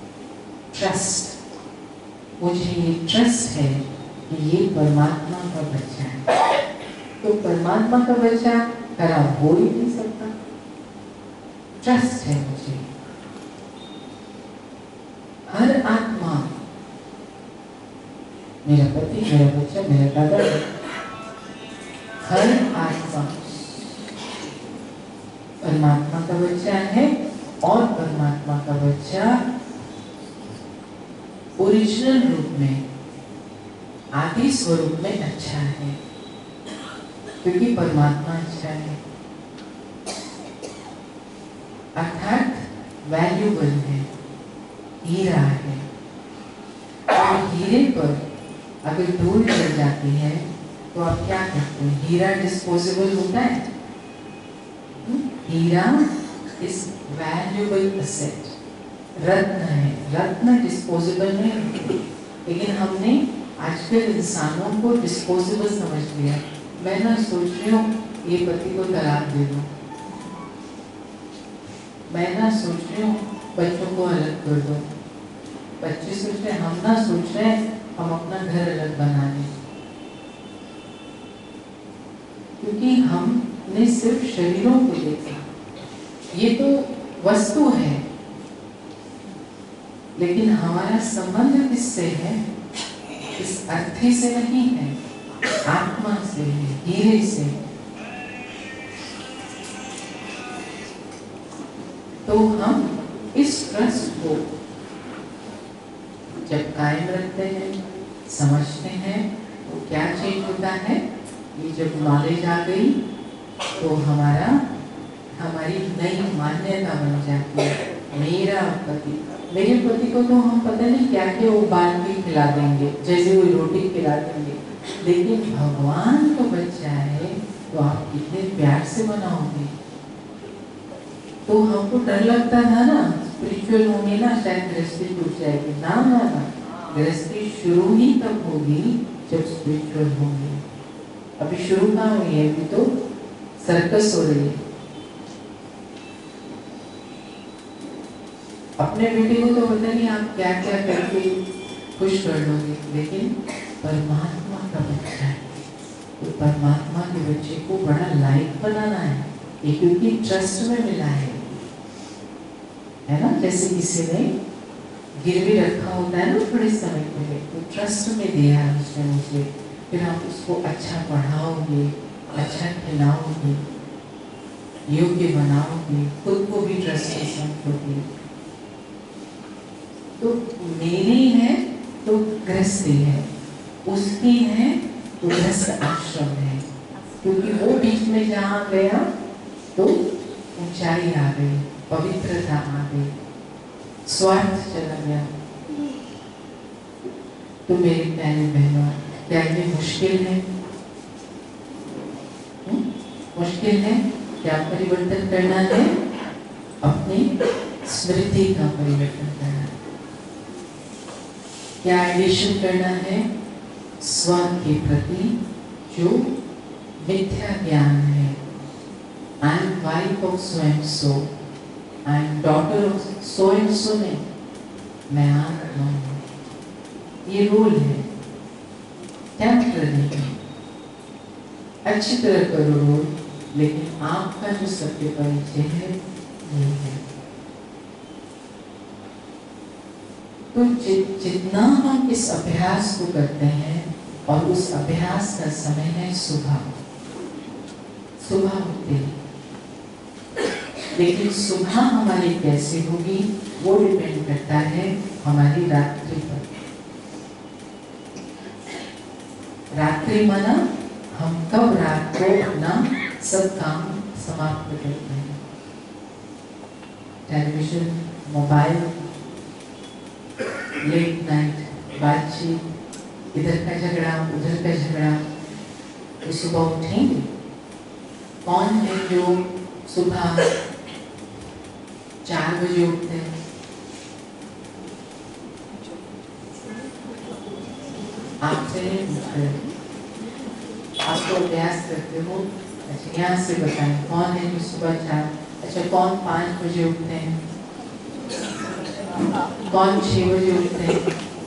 ट्रस्ट। मुझे ये ट्रस्ट है कि ये परमात्मा का बच्चा है, तो परमात्मा का बच्चा खराब हो ही नहीं सकता। ट्रस्ट है मुझे। हर आत्मा, मेरा पति, मेरा बच्चा, मेरा दादा, हर आत्मा परमात्मा का बच्चा है, और परमात्मा का बच्चा ओरिजिनल रूप में, आदि स्वरूप में अच्छा है, क्योंकि परमात्मा अच्छा है, अर्थात वैल्यूबल है, हीरा है। और हीरे पर अगर धूल चढ़ जाती है तो आप क्या करते हैं? हीरा डिस्पोजेबल होता है? हीरा इज वैल्यूबल असेट, रत्न है, रत्न डिस्पोजेबल नहीं होते। लेकिन हमने आजकल इंसानों को डिस्पोजेबल समझ लिया। मैं ना सोच रही हूँ ये पति को तलाक दे दूँ, मैं ना सोच रही हूँ बच्चों को अलग कर दो, बच्चे सोच रहे, हम ना सोच रहे हम अपना घर अलग बना लें, क्योंकि हमने सिर्फ शरीरों को देखा। ये तो वस्तु है, लेकिन हमारा संबंध किससे है? इस अर्थी से नहीं है, आत्मा से है, हीरे से। तो हम इस ट्रस्ट को जब कायम रखते हैं, समझते हैं, तो क्या चेंज होता है? ये जब नॉलेज आ गई तो हमारा हमारी नई मान्यता बन जाती है। मेरा पति, मेरे पति को तो हम पता नहीं क्या क्या उबाल के खिला देंगे, जैसे वो रोटी खिला देंगे, लेकिन भगवान को बच्चा है तो आप कितने प्यार से बनाओगे। तो हमको डर लगता था ना, स्पिरिचुअल होंगे ना शायद गृहस्थी टूट जाएगी। ना ना ना, गृहस्थी शुरू ही तब होगी जब स्पिरिचुअल होंगे। अभी शुरू कहाँ हुई है? अभी तो सर्कस हो रही है। अपने बेटे को तो पता नहीं आप क्या क्या करके खुश कर लोगे, लेकिन परमात्मा का बच्चा है तो परमात्मा के बच्चे को बड़ा लाइक बनाना है, ये क्योंकि ट्रस्ट में मिला है, है ना। जैसे किसी ने गिरवी रखा होता है ना थोड़े समय के लिए, तो ट्रस्ट में दिया है उसने मुझे, फिर आप उसको अच्छा पढ़ाओगे, अच्छा खिलाओगे, योग्य बनाओगे, खुद को भी ट्रस्ट में समझोगे। तो मेरी है तो गृहस्थी है, उसकी है तो गृहस्थ आश्रम है, क्योंकि वो बीच में जहाँ गया तो ऊंचाई आ गई, पवित्रता आ गई, स्वार्थ चला गया। तो मेरे प्यारे बहनों, क्या ये मुश्किल है? हुँ? मुश्किल है? क्या परिवर्तन करना है? अपनी स्मृति का परिवर्तन करना है। क्या एडिशन करना है? स्व के प्रति जो मिथ्या ज्ञान है। I am wife of so and so, I am daughter of so and so नहीं, मैं आत्मा हूँ। ये रोल है, क्या करने का? अच्छी तरह करो रोल, लेकिन आपका जो सत्य परिचय है ये है। तो जि, जितना हम इस अभ्यास को करते हैं, और उस अभ्यास का समय है सुबह, सुबह उठते हैं। लेकिन सुबह हमारी कैसे होगी वो डिपेंड करता है हमारी रात्रि पर। रात्रि माना हम कब रात को अपना सब काम समाप्त करते हैं। टेलीविजन, मोबाइल, लेट नाइट बातचीत, इधर का झगड़ा उधर का झगड़ा, तो सुबह उठेंगे। कौन है जो सुबह चार बजे उठते हैं? आप चले उठते हैं, आप तो अभ्यास करते हो। अच्छा, यहाँ से बताएं कौन है जो सुबह चार, अच्छा कौन पाँच बजे उठते हैं, कौन छह बजे उठते हैं?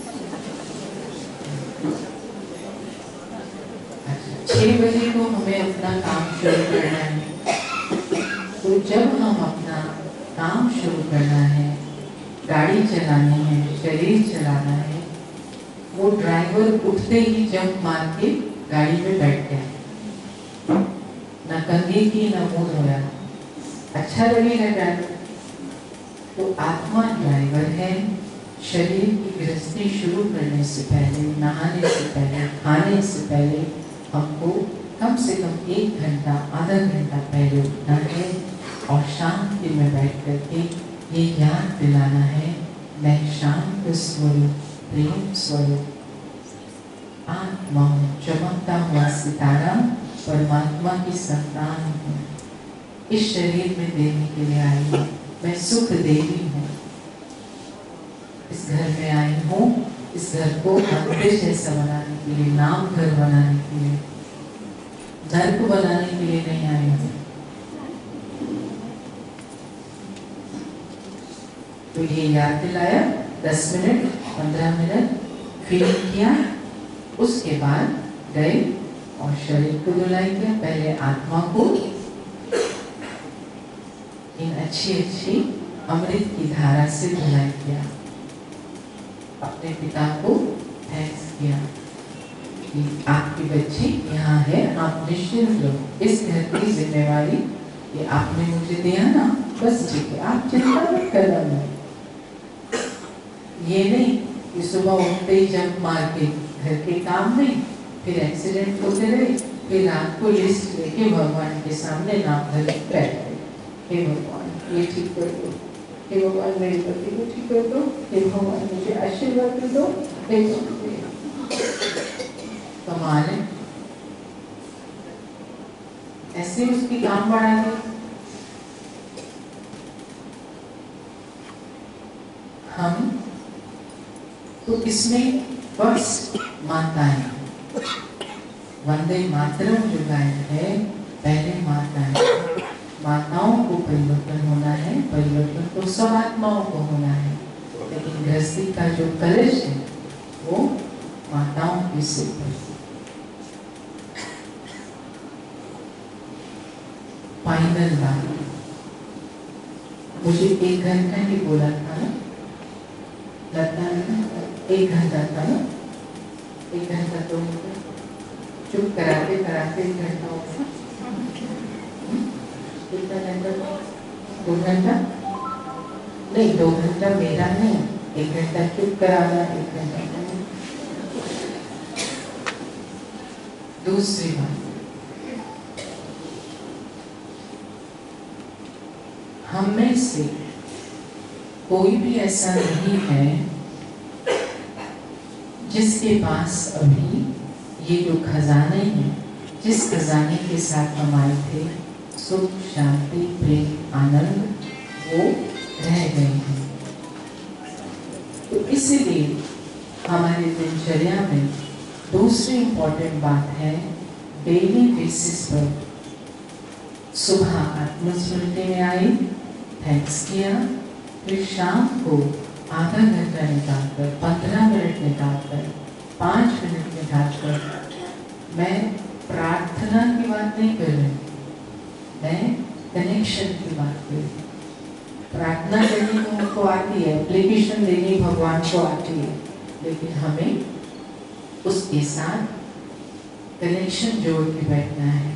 अच्छा, छह बजे को हमें अपना काम शुरू करना है। तो जब हम अपना काम शुरू करना है, गाड़ी चलानी है, शरीर चलाना है, वो ड्राइवर उठते ही जंप मार के गाड़ी में बैठ गया, ना कंघी की ना मुंह धोया, अच्छा लगेगा ड्राइवर। तो आत्मा ड्राइवर है। शरीर की गृहस्थी शुरू करने से पहले, नहाने से पहले, खाने से पहले हमको कम से कम एक घंटा आधा घंटा पहले उठना है और शांति में बैठ करके ये याद दिलाना है, मैं शांत स्वरूप, प्रेम स्वरूप, आत्मा हूँ, चमकता हुआ सितारा, परमात्मा की संतान हूँ, इस शरीर में देने के लिए आई हूँ, मैं सुख देवी हूँ, इस घर में आई हूँ, इस घर को मंदिर जैसा बनाने के लिए, नाम घर बनाने के लिए, नर्क बनाने के लिए नहीं आई हूँ। तो ये याद दिलाया, दस मिनट पंद्रह मिनट फील किया, उसके बाद गए और शरीर को धुलाई किया। पहले आत्मा को इन अच्छी अच्छी अमृत की धारा से धुलाई किया, अपने पिता को थैंक्स किया कि आपकी बच्ची यहाँ है, आप निश्चिंत रहो, इस घर की जिम्मेवारी ये आपने मुझे दिया ना, बस ठीक है, आप चिंता मत करना। ये नहीं कि सुबह उठते ही जंप मार के घर के काम नहीं, फिर एक्सीडेंट होते रहे, फिर रात को लिस्ट लेके भगवान के सामने नाम धर बैठ गए, हे भगवान ये ठीक कर दो, हे भगवान मेरे पति को ठीक कर दो, हे भगवान मुझे आशीर्वाद दे दो, हे कमाल है। ऐसे उसकी काम बढ़ा दी। हम तो इसमें फर्स्ट माता है, वंदे मातरम जो गायन है, पहले माता है। माताओं को परिवर्तन होना है, परिवर्तन तो सब आत्माओं को होना है, लेकिन गृहस्थी का जो कलश है वो माताओं के सिर पर। फाइनल बात, मुझे एक घंटा ही बोला था ना, लगता है ना एक घंटा था ना, एक घंटा तो चुप कराते कराते एक घंटा होगा, कितना घंटा? दो घंटा नहीं, दो घंटा मेरा नहीं, एक घंटा चुप कराना, एक घंटा। दूसरी बात, हम में से कोई भी ऐसा नहीं है जिसके पास अभी ये जो खजाने हैं, जिस खजाने के साथ हम आए थे, सुख, शांति, प्रेम, आनंद, वो रह गए हैं। तो इसीलिए हमारे दिनचर्या में दूसरी इम्पोर्टेंट बात है, डेली बेसिस पर सुबह आत्मस्मृति में आई, थैंक्स किया, फिर शाम को आधा घंटा निकालकर, पंद्रह मिनट निकालकर, पाँच मिनट निकालकर, मैं प्रार्थना की बात नहीं कर रही, मैं कनेक्शन की बात कर रही। प्रार्थना करनी तो हमको आती है, एप्लीकेशन इंस्ट्रक्शन देनी भगवान को आती है, लेकिन हमें उसके साथ कनेक्शन जोड़ के बैठना है।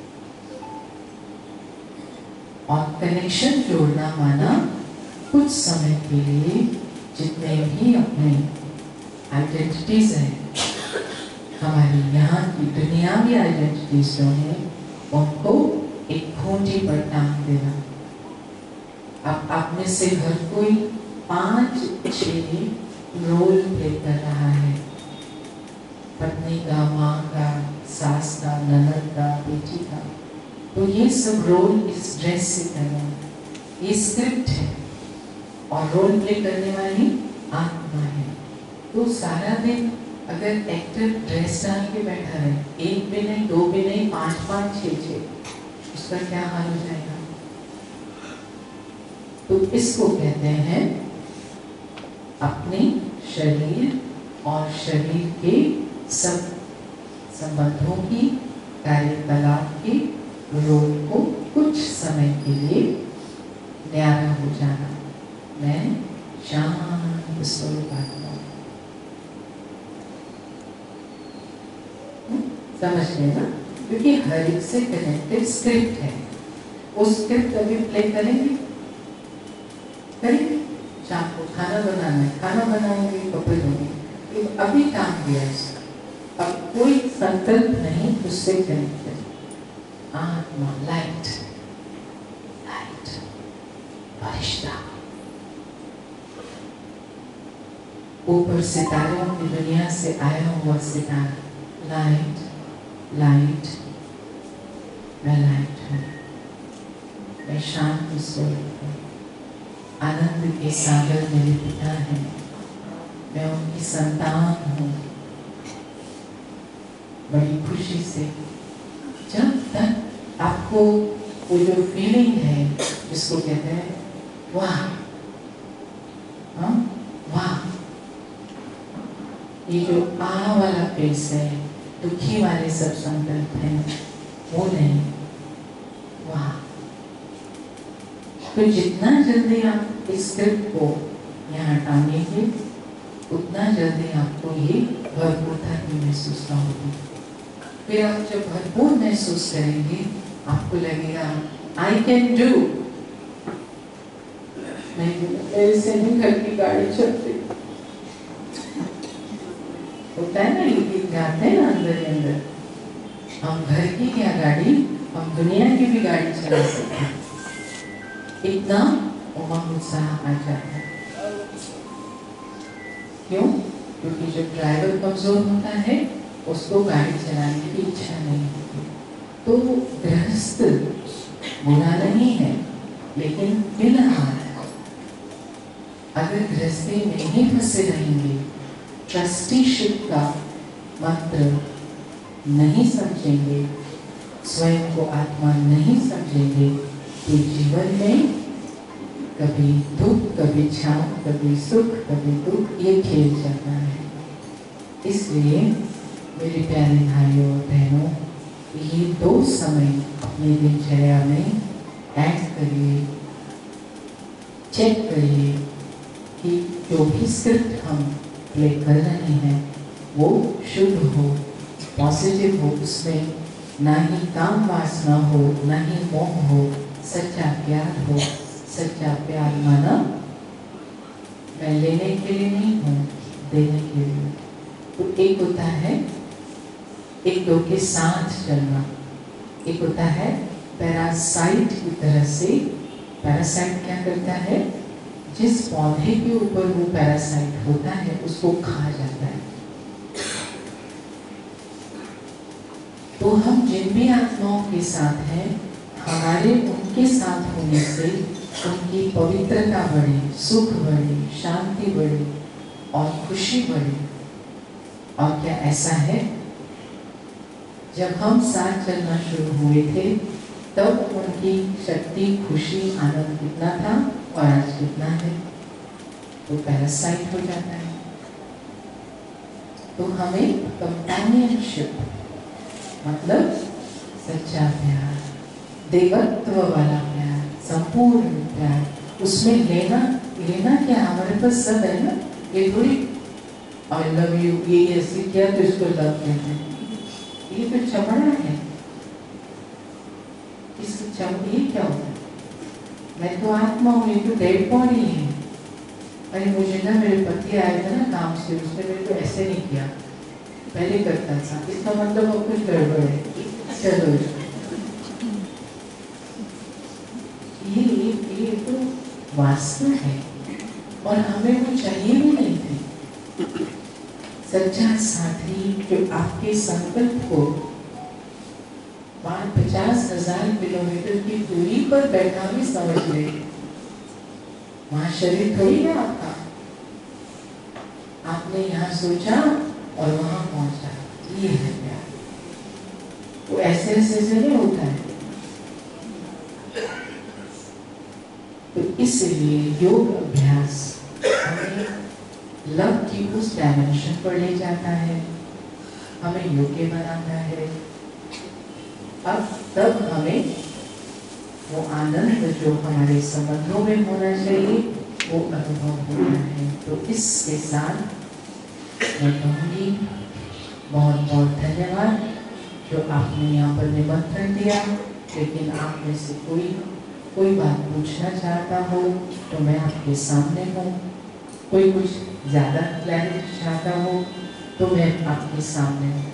और कनेक्शन जोड़ना माना कुछ समय के लिए जितने भी अपने आइडेंटिटीज हैं, हमारी यहाँ की दुनियावी आइडेंटिटीज जो हैं, उनको एक खूंटी पर टांग देना। अब आप में से हर कोई पांच छह रोल प्ले कर रहा है, पत्नी का, माँ का, सास का, ननद का, बेटी का। तो ये सब रोल इस ड्रेस से करना, ये स्क्रिप्ट है और रोल प्ले करने वाली आत्मा है। तो सारा दिन अगर एक्टर ड्रेस डाल के बैठा है, एक भी नहीं, दो भी नहीं, पांच पांच छः छः, उसका क्या हाल हो जाएगा? तो इसको कहते हैं अपने शरीर और शरीर के सब संबंधों की, कार्यकलाप की रोल को कुछ समय के लिए न्यारा हो जाना। मैं शांत स्वरूप आत्मा, समझ लेना, क्योंकि हर एक से कनेक्टेड स्क्रिप्ट है। उस स्क्रिप्ट अभी प्ले करेंगे करेंगे शाम को खाना बनाना है, खाना बनाएंगे, कपड़े धोएंगे, अभी काम दिया इसका। अब कोई संकल्प नहीं उससे कनेक्टेड। आत्मा, लाइट, लाइट, फरिश्ता, ऊपर सितारों की दुनिया से आया हुआ सितारा, लाइट, लाइट, मैं लाइट हूँ, मैं शांत स्वरूप हूँ, आनंद के सागर मेरे पिता हैं, मैं उनकी संतान हूँ। बड़ी खुशी से जब तक आपको वो जो फीलिंग है जिसको कहते हैं वाह, हाँ वाह, ये जो आ वाला फेस है, दुखी वाले सब संकल्प हैं, वो नहीं, वाह। तो जितना जल्दी आप इस स्क्रिप्ट को यहाँ टांगेंगे, उतना जल्दी आपको ये भरपूरता की महसूस होगी। फिर आप जब भरपूर महसूस करेंगे, आपको लगेगा आई कैन डू। मेरे से नहीं घर की गाड़ी चलती, होता है ना, ये गीत गाते हैं ना अंदर ही अंदर, हम घर की क्या गाड़ी, हम दुनिया की भी गाड़ी चला सकते हैं। इतना उमंग उत्साह आ जाता है। क्यों? क्योंकि जब ड्राइवर कमजोर होता है, उसको गाड़ी चलाने की इच्छा नहीं होती। तो गृहस्थ बुरा नहीं है, लेकिन फिलहाल अगर गृहस्थी में ही फंसे रहेंगे, ट्रस्टीशिप का मंत्र नहीं समझेंगे, स्वयं को आत्मा नहीं समझेंगे, तो जीवन में कभी दुख, कभी छाव, कभी सुख, कभी दुख, ये खेल चलता है। इसलिए मेरे प्यारे भाइयों और बहनों, ये दो समय अपनी दिनचर्या में ऐड करिए, चेक करिए कि जो भी स्क्रिप्ट हम प्ले कर रहे हैं वो शुद्ध हो, पॉजिटिव हो, उसमें ना ही काम वासना हो, ना ही मोह हो, सच्चा प्यार हो। सच्चा प्यार माना मैं लेने के लिए नहीं हूँ, देने के लिए। तो एक होता है एक दो के साथ चलना, एक होता है पैरासाइट की तरह से। पैरासाइट क्या करता है? जिस पौधे के ऊपर वो पैरासाइट होता है उसको खा जाता है। तो हम जिन भी आत्माओं के साथ हैं, हमारे उनके साथ होने से उनकी पवित्रता बढ़े, सुख बढ़े, शांति बढ़े और खुशी बढ़े। और क्या ऐसा है? जब हम साथ चलना शुरू हुए थे, तब उनकी शक्ति, खुशी, आनंद कितना था और आज कितना है? तो पैरासाइट हो जाता है। तो हमें कंपेनियनशिप मतलब सच्चा प्यार, देवत्व वाला प्यार, संपूर्ण प्यार, उसमें लेना लेना क्या, हमारे पास सब है ना। ये थोड़ी आई लव यू ये ऐसे किया तो इसको लव कहते हैं, ये तो चमड़ा है। इसकी चमड़ी ये क्या होता है? मैं तो आत्मा हूँ, ये तो डेड बॉडी है। अरे मुझे ना मेरे पति आए थे ना काम से, उसने मेरे को ऐसे नहीं किया, पहले करता था, इसका मतलब अब कुछ गड़बड़ है। चलो ये ये तो वासना है और हमें वो चाहिए भी नहीं थी। सच्चा साथी जो आपके संकल्प को पाँच पचास हजार किलोमीटर की दूरी पर बैठा भी समझ ले, वहां शरीर थोड़ी है आपका, आपने यहाँ सोचा और वहां पहुंचा, ये है प्यार। वो ऐसे ऐसे से नहीं होता है। तो इसलिए योग अभ्यास हमें लव की उस डायमेंशन पर ले जाता है, हमें योग्य बनाता है। अब तब हमें वो आनंद जो हमारे संबंधों में होना चाहिए वो अनुभव होता है। तो इसके साथ मैं कहूँगी बहुत बहुत धन्यवाद जो आपने यहाँ पर निमंत्रण दिया। लेकिन आप में से कोई कोई बात पूछना चाहता हो तो मैं आपके सामने हूँ, कोई कुछ ज़्यादा क्लैरिटी चाहता हो तो मैं आपके सामने हूँ।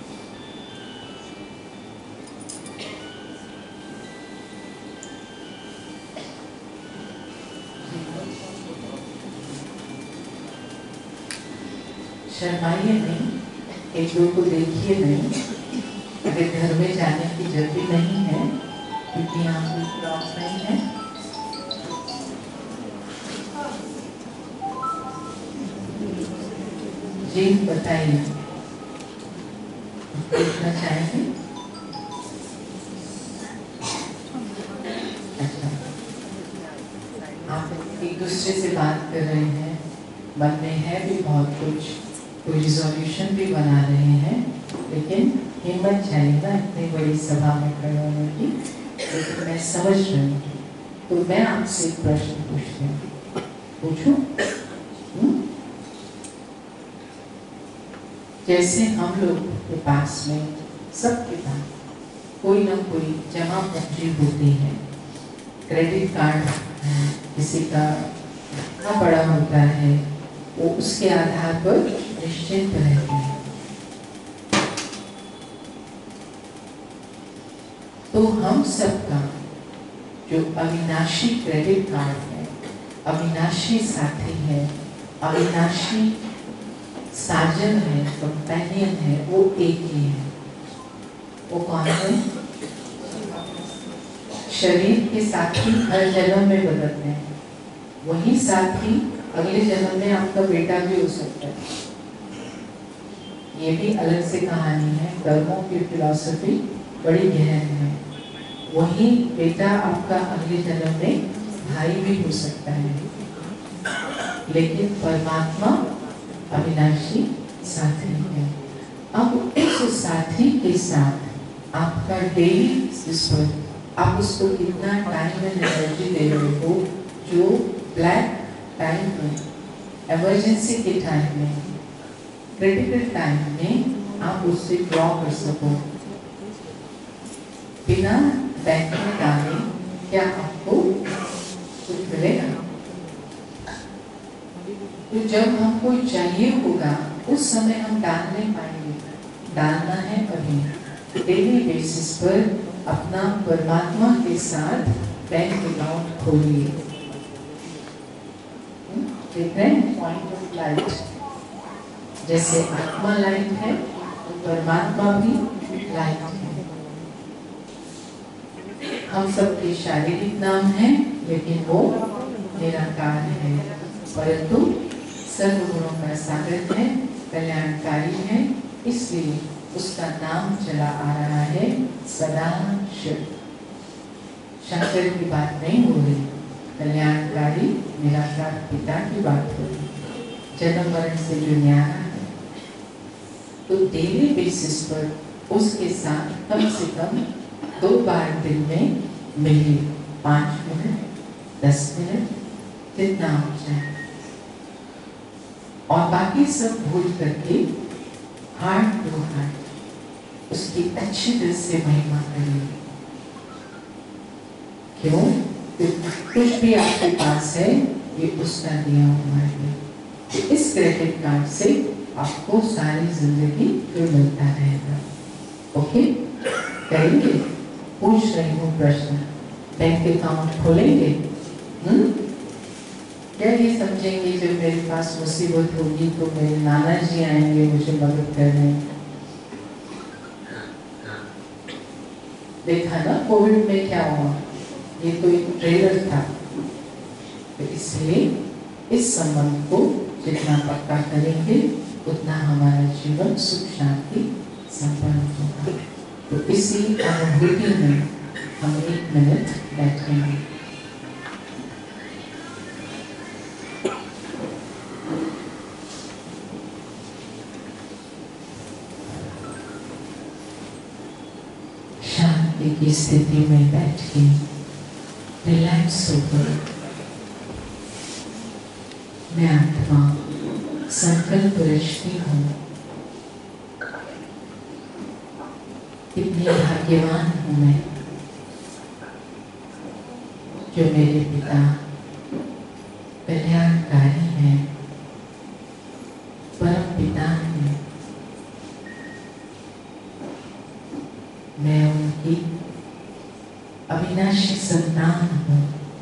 शर्माइए नहीं, एक दो को देखिए नहीं, अगर घर में जाने की जरूरत नहीं है क्योंकि यहाँ कोई प्रॉब्लम नहीं है। जी बताइए, पूछना चाहेंगे? अच्छा, आप एक दूसरे से बात कर रहे हैं, मन में है भी बहुत कुछ, कोई रिजोल्यूशन भी बना रहे हैं, लेकिन हिम्मत चाहिए ना इतनी बड़ी सभा में खड़े होने की। लेकिन मैं समझ रही हूँ, तो मैं आपसे एक प्रश्न पूछती हूँ, पूछूं? जैसे हम लोग के पास में सबके पास कोई ना कोई जमा पूंजी होती है, क्रेडिट कार्ड किसी का कितना बड़ा होता है, वो उसके आधार पर निश्चिंत रहते हैं। तो हम सबका जो अविनाशी क्रेडिट कार्ड है, अविनाशी साथी है, अविनाशी साजन है, कंपेनियन है, वो एक ही है। वो कौन है? शरीर के साथी हर जन्म में बदलते हैं, वही साथी अगले जन्म में आपका बेटा भी हो सकता है। ये भी अलग से कहानी है, कर्मों की फिलॉसफी बड़ी गहन है। वही बेटा आपका अगले जन्म में भाई भी हो सकता है, लेकिन परमात्मा अविनाशी साथी है। अब इस साथी के साथ आपका डेली, आप उसको कितना टाइम एंड एनर्जी दे रहे हो, जो ब्लैक टाइम में, इमरजेंसी के टाइम में, क्रिटिकल टाइम में आप उससे ड्रॉ कर सको। बिना बैंक में डाले क्या आपको कुछ मिलेगा? तो जब हमको चाहिए होगा उस समय हम डाल नहीं पाएंगे। डालना है अभी डेली बेसिस पर अपना परमात्मा के साथ बैंक अकाउंट खोलिए। देख रहे हैं पॉइंट ऑफ लाइट, जैसे आत्मा लाइट है तो परमात्मा भी लाइट है। हम सबके शारीरिक नाम है लेकिन वो निराकार है, परंतु सर्वगुणों का सागर है, कल्याणकारी है, इसलिए उसका नाम चला आ रहा है सदा शिव। शंकर की बात नहीं हो रही, कल्याणकारी निराकार पिता की बात हो रही, जन्म मरण से जो न्यारा है। तो डेली बेसिस पर उसके साथ कम से कम दो बार दिन में मिलिए, पाँच मिनट, दस मिनट, जितना हो जाए, और बाकी सब भूल करके हार्ट टू हार्ट उसकी अच्छी तरह से महिमा करें। क्यों? कुछ भी आपके पास है ये उसका दिया हुआ है। तो इस क्रेडिट कार्ड से आपको सारी जिंदगी फिर मिलता रहेगा। ओके, करेंगे? पूछ रही हूँ प्रश्न, बैंक अकाउंट खोलेंगे? हम्म? क्या ये समझेंगे जब मेरे पास मुसीबत होगी तो मेरे नाना जी आएंगे मुझे मदद करने? देखा ना कोविड में क्या हुआ, ये तो एक ट्रेलर था। तो इसलिए इस संबंध को जितना पक्का करेंगे उतना हमारा जीवन सुख शांति संपन्न होगा। तो इसी अनुभूति में हम एक मिनट बैठेंगे। शांति की स्थिति में बैठ के रिलैक्स होकर मैं आत्मा संकल्प रचती हूँ, कितनी भाग्यवान हूँ मैं जो मेरे पिता कल्याणकारी हैं, परम पिता हैं। मैं उनकी अविनाशी संतान हूँ।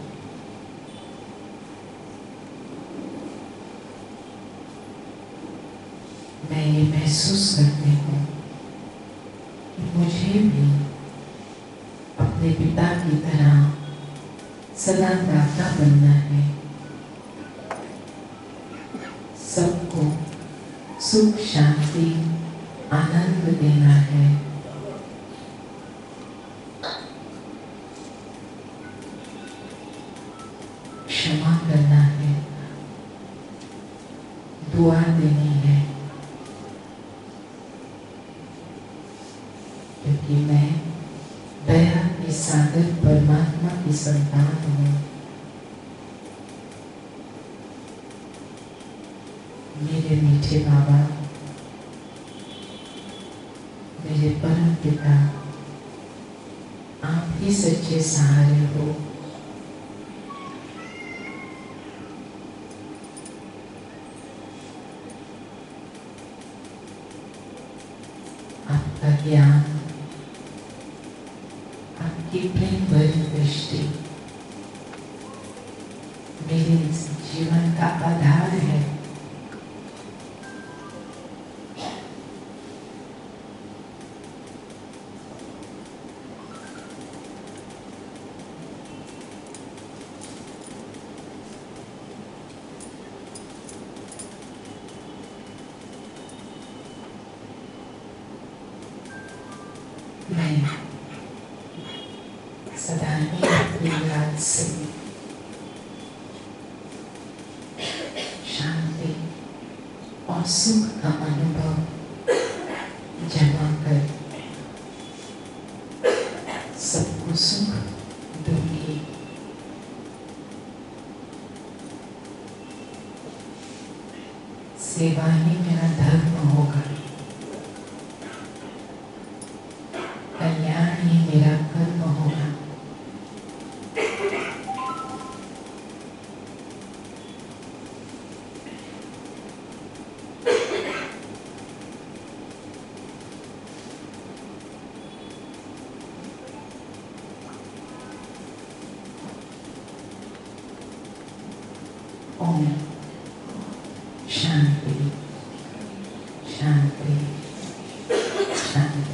मैं ये महसूस करती हूँ कि मुझे भी अपने पिता की तरह सदा दाता बनना है, सबको सुख शांति आनंद देना है। क्षमा करना है, दुआ देनी है, क्योंकि मैं दया के सागर परमात्मा की संतान हूँ। मेरे मीठे बाबा, मेरे परम पिता, आप ही सच्चे सहारे हो। आपका ज्ञान, आपकी प्रेम भरी दृष्टि मेरे जीवन का आधार है। मैं सदा ही अपनी याद से शांति और सुख का अनुभव जमा कर सबको सुख दूंगी। सेवा ही मेरा धर्म होगा, कल्याण ही मेरा कर्म होगा। ओम शांति शांति शांति।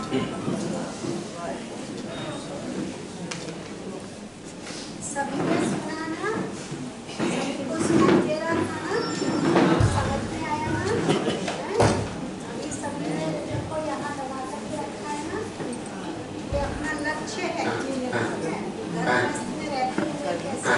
सभी ने सुना ना, सभी को सुनाई दे रहा था ना, समझ में आया ना, अभी सभी ने देखो यहाँ दबा करके रखा है ना, ये अपना लक्ष्य है, गृहस्थ में रहते हुए कैसे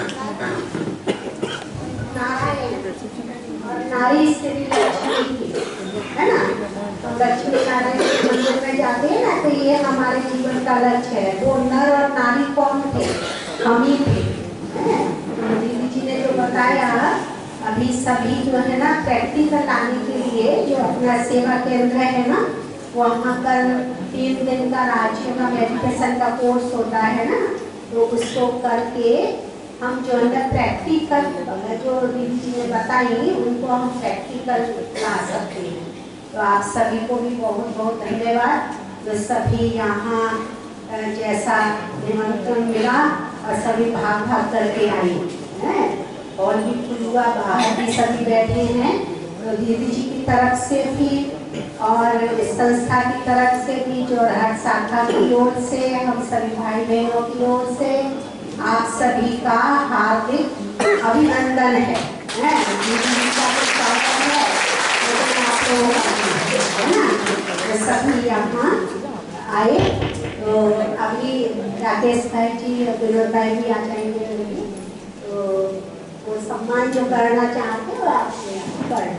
नारायण और नारी से भी लक्ष्मी की, है ना, तो लक्ष्मी नारायण के मंदिर में जाते हैं ना, तो ये हमारे जीवन का लक्ष्य है। वो नर और नारी कौन थे? हम ही थे। दीदी जी ने जो बताया, अभी सभी जो है ना प्रैक्टिकल लाने के लिए जो अपना सेवा केंद्र है ना, वहाँ कल तीन दिन का राज्य का मेडिटेशन का कोर्स होता है ना, तो उसको करके हम जो है प्रैक्टिकल जो दीदी जी ने बताई उनको हम प्रैक्टिकल ला सकते हैं। तो आप सभी को भी बहुत बहुत धन्यवाद, तो सभी यहाँ जैसा निमंत्रण मिला और सभी भाग भाग करके आई हैं, और भी खुला बाहर भी सभी बैठे हैं। तो दीदी जी की तरफ से भी और संस्था की तरफ से भी, जो हर शाखा की ओर से, हम सभी भाई बहनों की ओर से आप सभी का हार्दिक अभिनंदन है। दीदी जी का तो स्वागत है, लेकिन आप लोग है ना, तो सभी यहाँ आए। तो अभी राकेश भाई जी और विनोद भाई भी आ जाएंगे, तो वो सम्मान जो करना चाहते हो आप करना।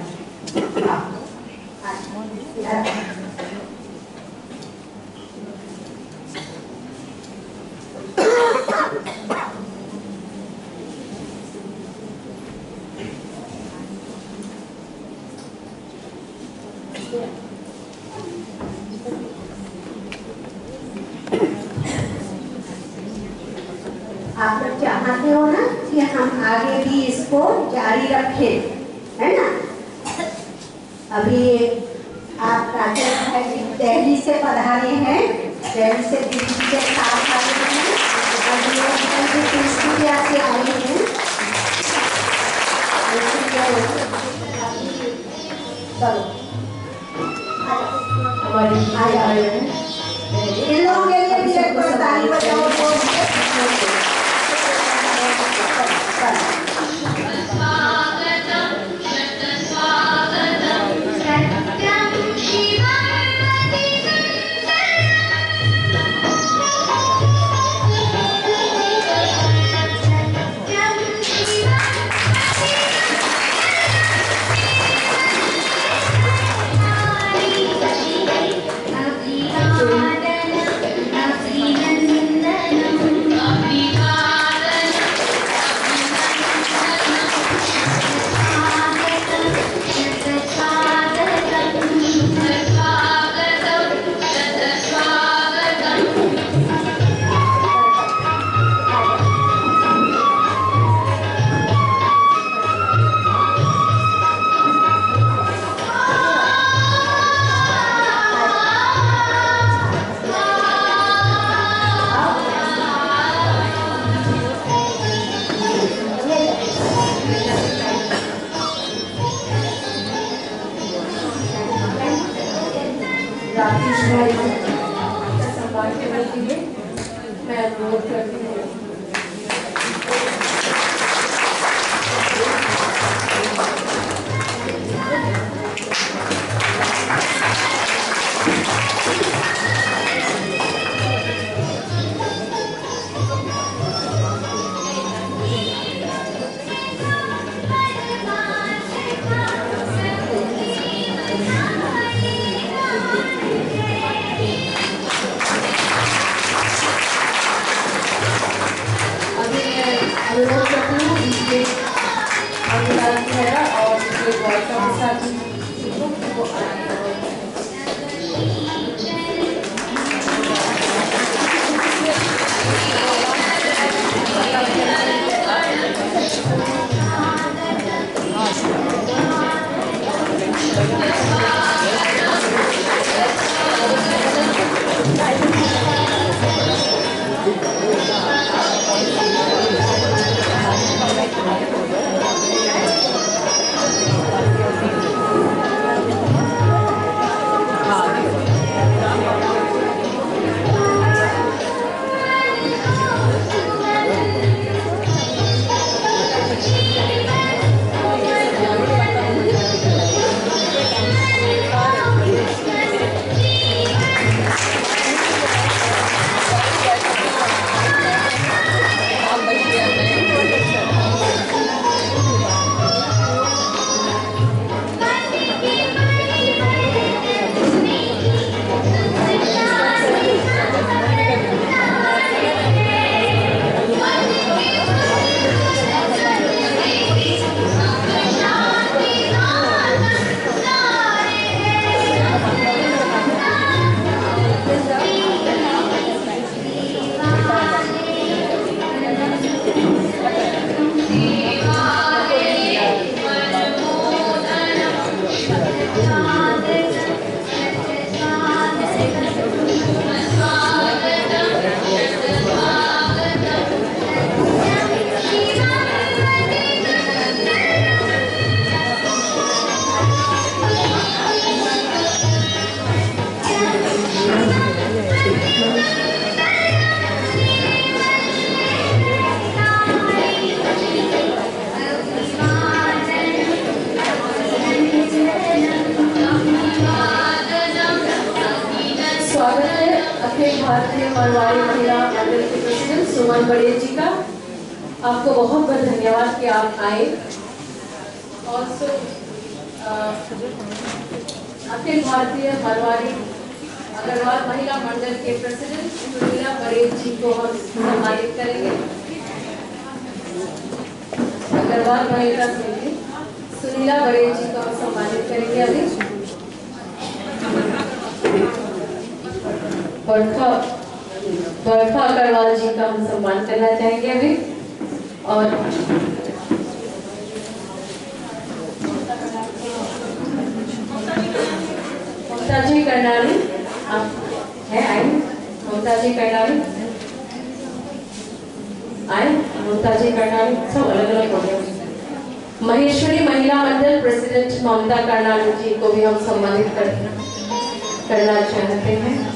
आप लोग चाहते हो ना कि हम आगे भी इसको जारी रखें, है ना। अभी आप राकेश भाई जी दिल्ली से पधारे हैं, दिल्ली से दीदी के साथ आए हैं, इंडिया से आए हैं। करो इन लोगों के लिए भी एक बार ताली बजाओ। मैं अनुरोध करती हूँ। स्वागत है अखिल भारतीय मरवाड़ी महिला मंडल के प्रेसिडेंट सुमन बड़े जी का। आपको बहुत बहुत धन्यवाद कि आप आए। ऑल्सो अखिल भारतीय मरवाड़ी अग्रवाल महिला मंडल के प्रेसिडेंट सुनीला बड़े जी को हम सम्मानित करेंगे। अग्रवाल महिला से सुनीला बड़े जी को हम सम्मानित करेंगे अभी। बरखा बरखा अग्रवाल जी का हम सम्मान करना चाहेंगे अभी। और ममता जी करनाली आप है आए? ममता जी करनाली आए? ममता जी करनाली सब अलग अलग हो गए। महेश्वरी महिला मंडल प्रेसिडेंट ममता करनाली जी को भी हम सम्मानित कर, करना चाहते हैं।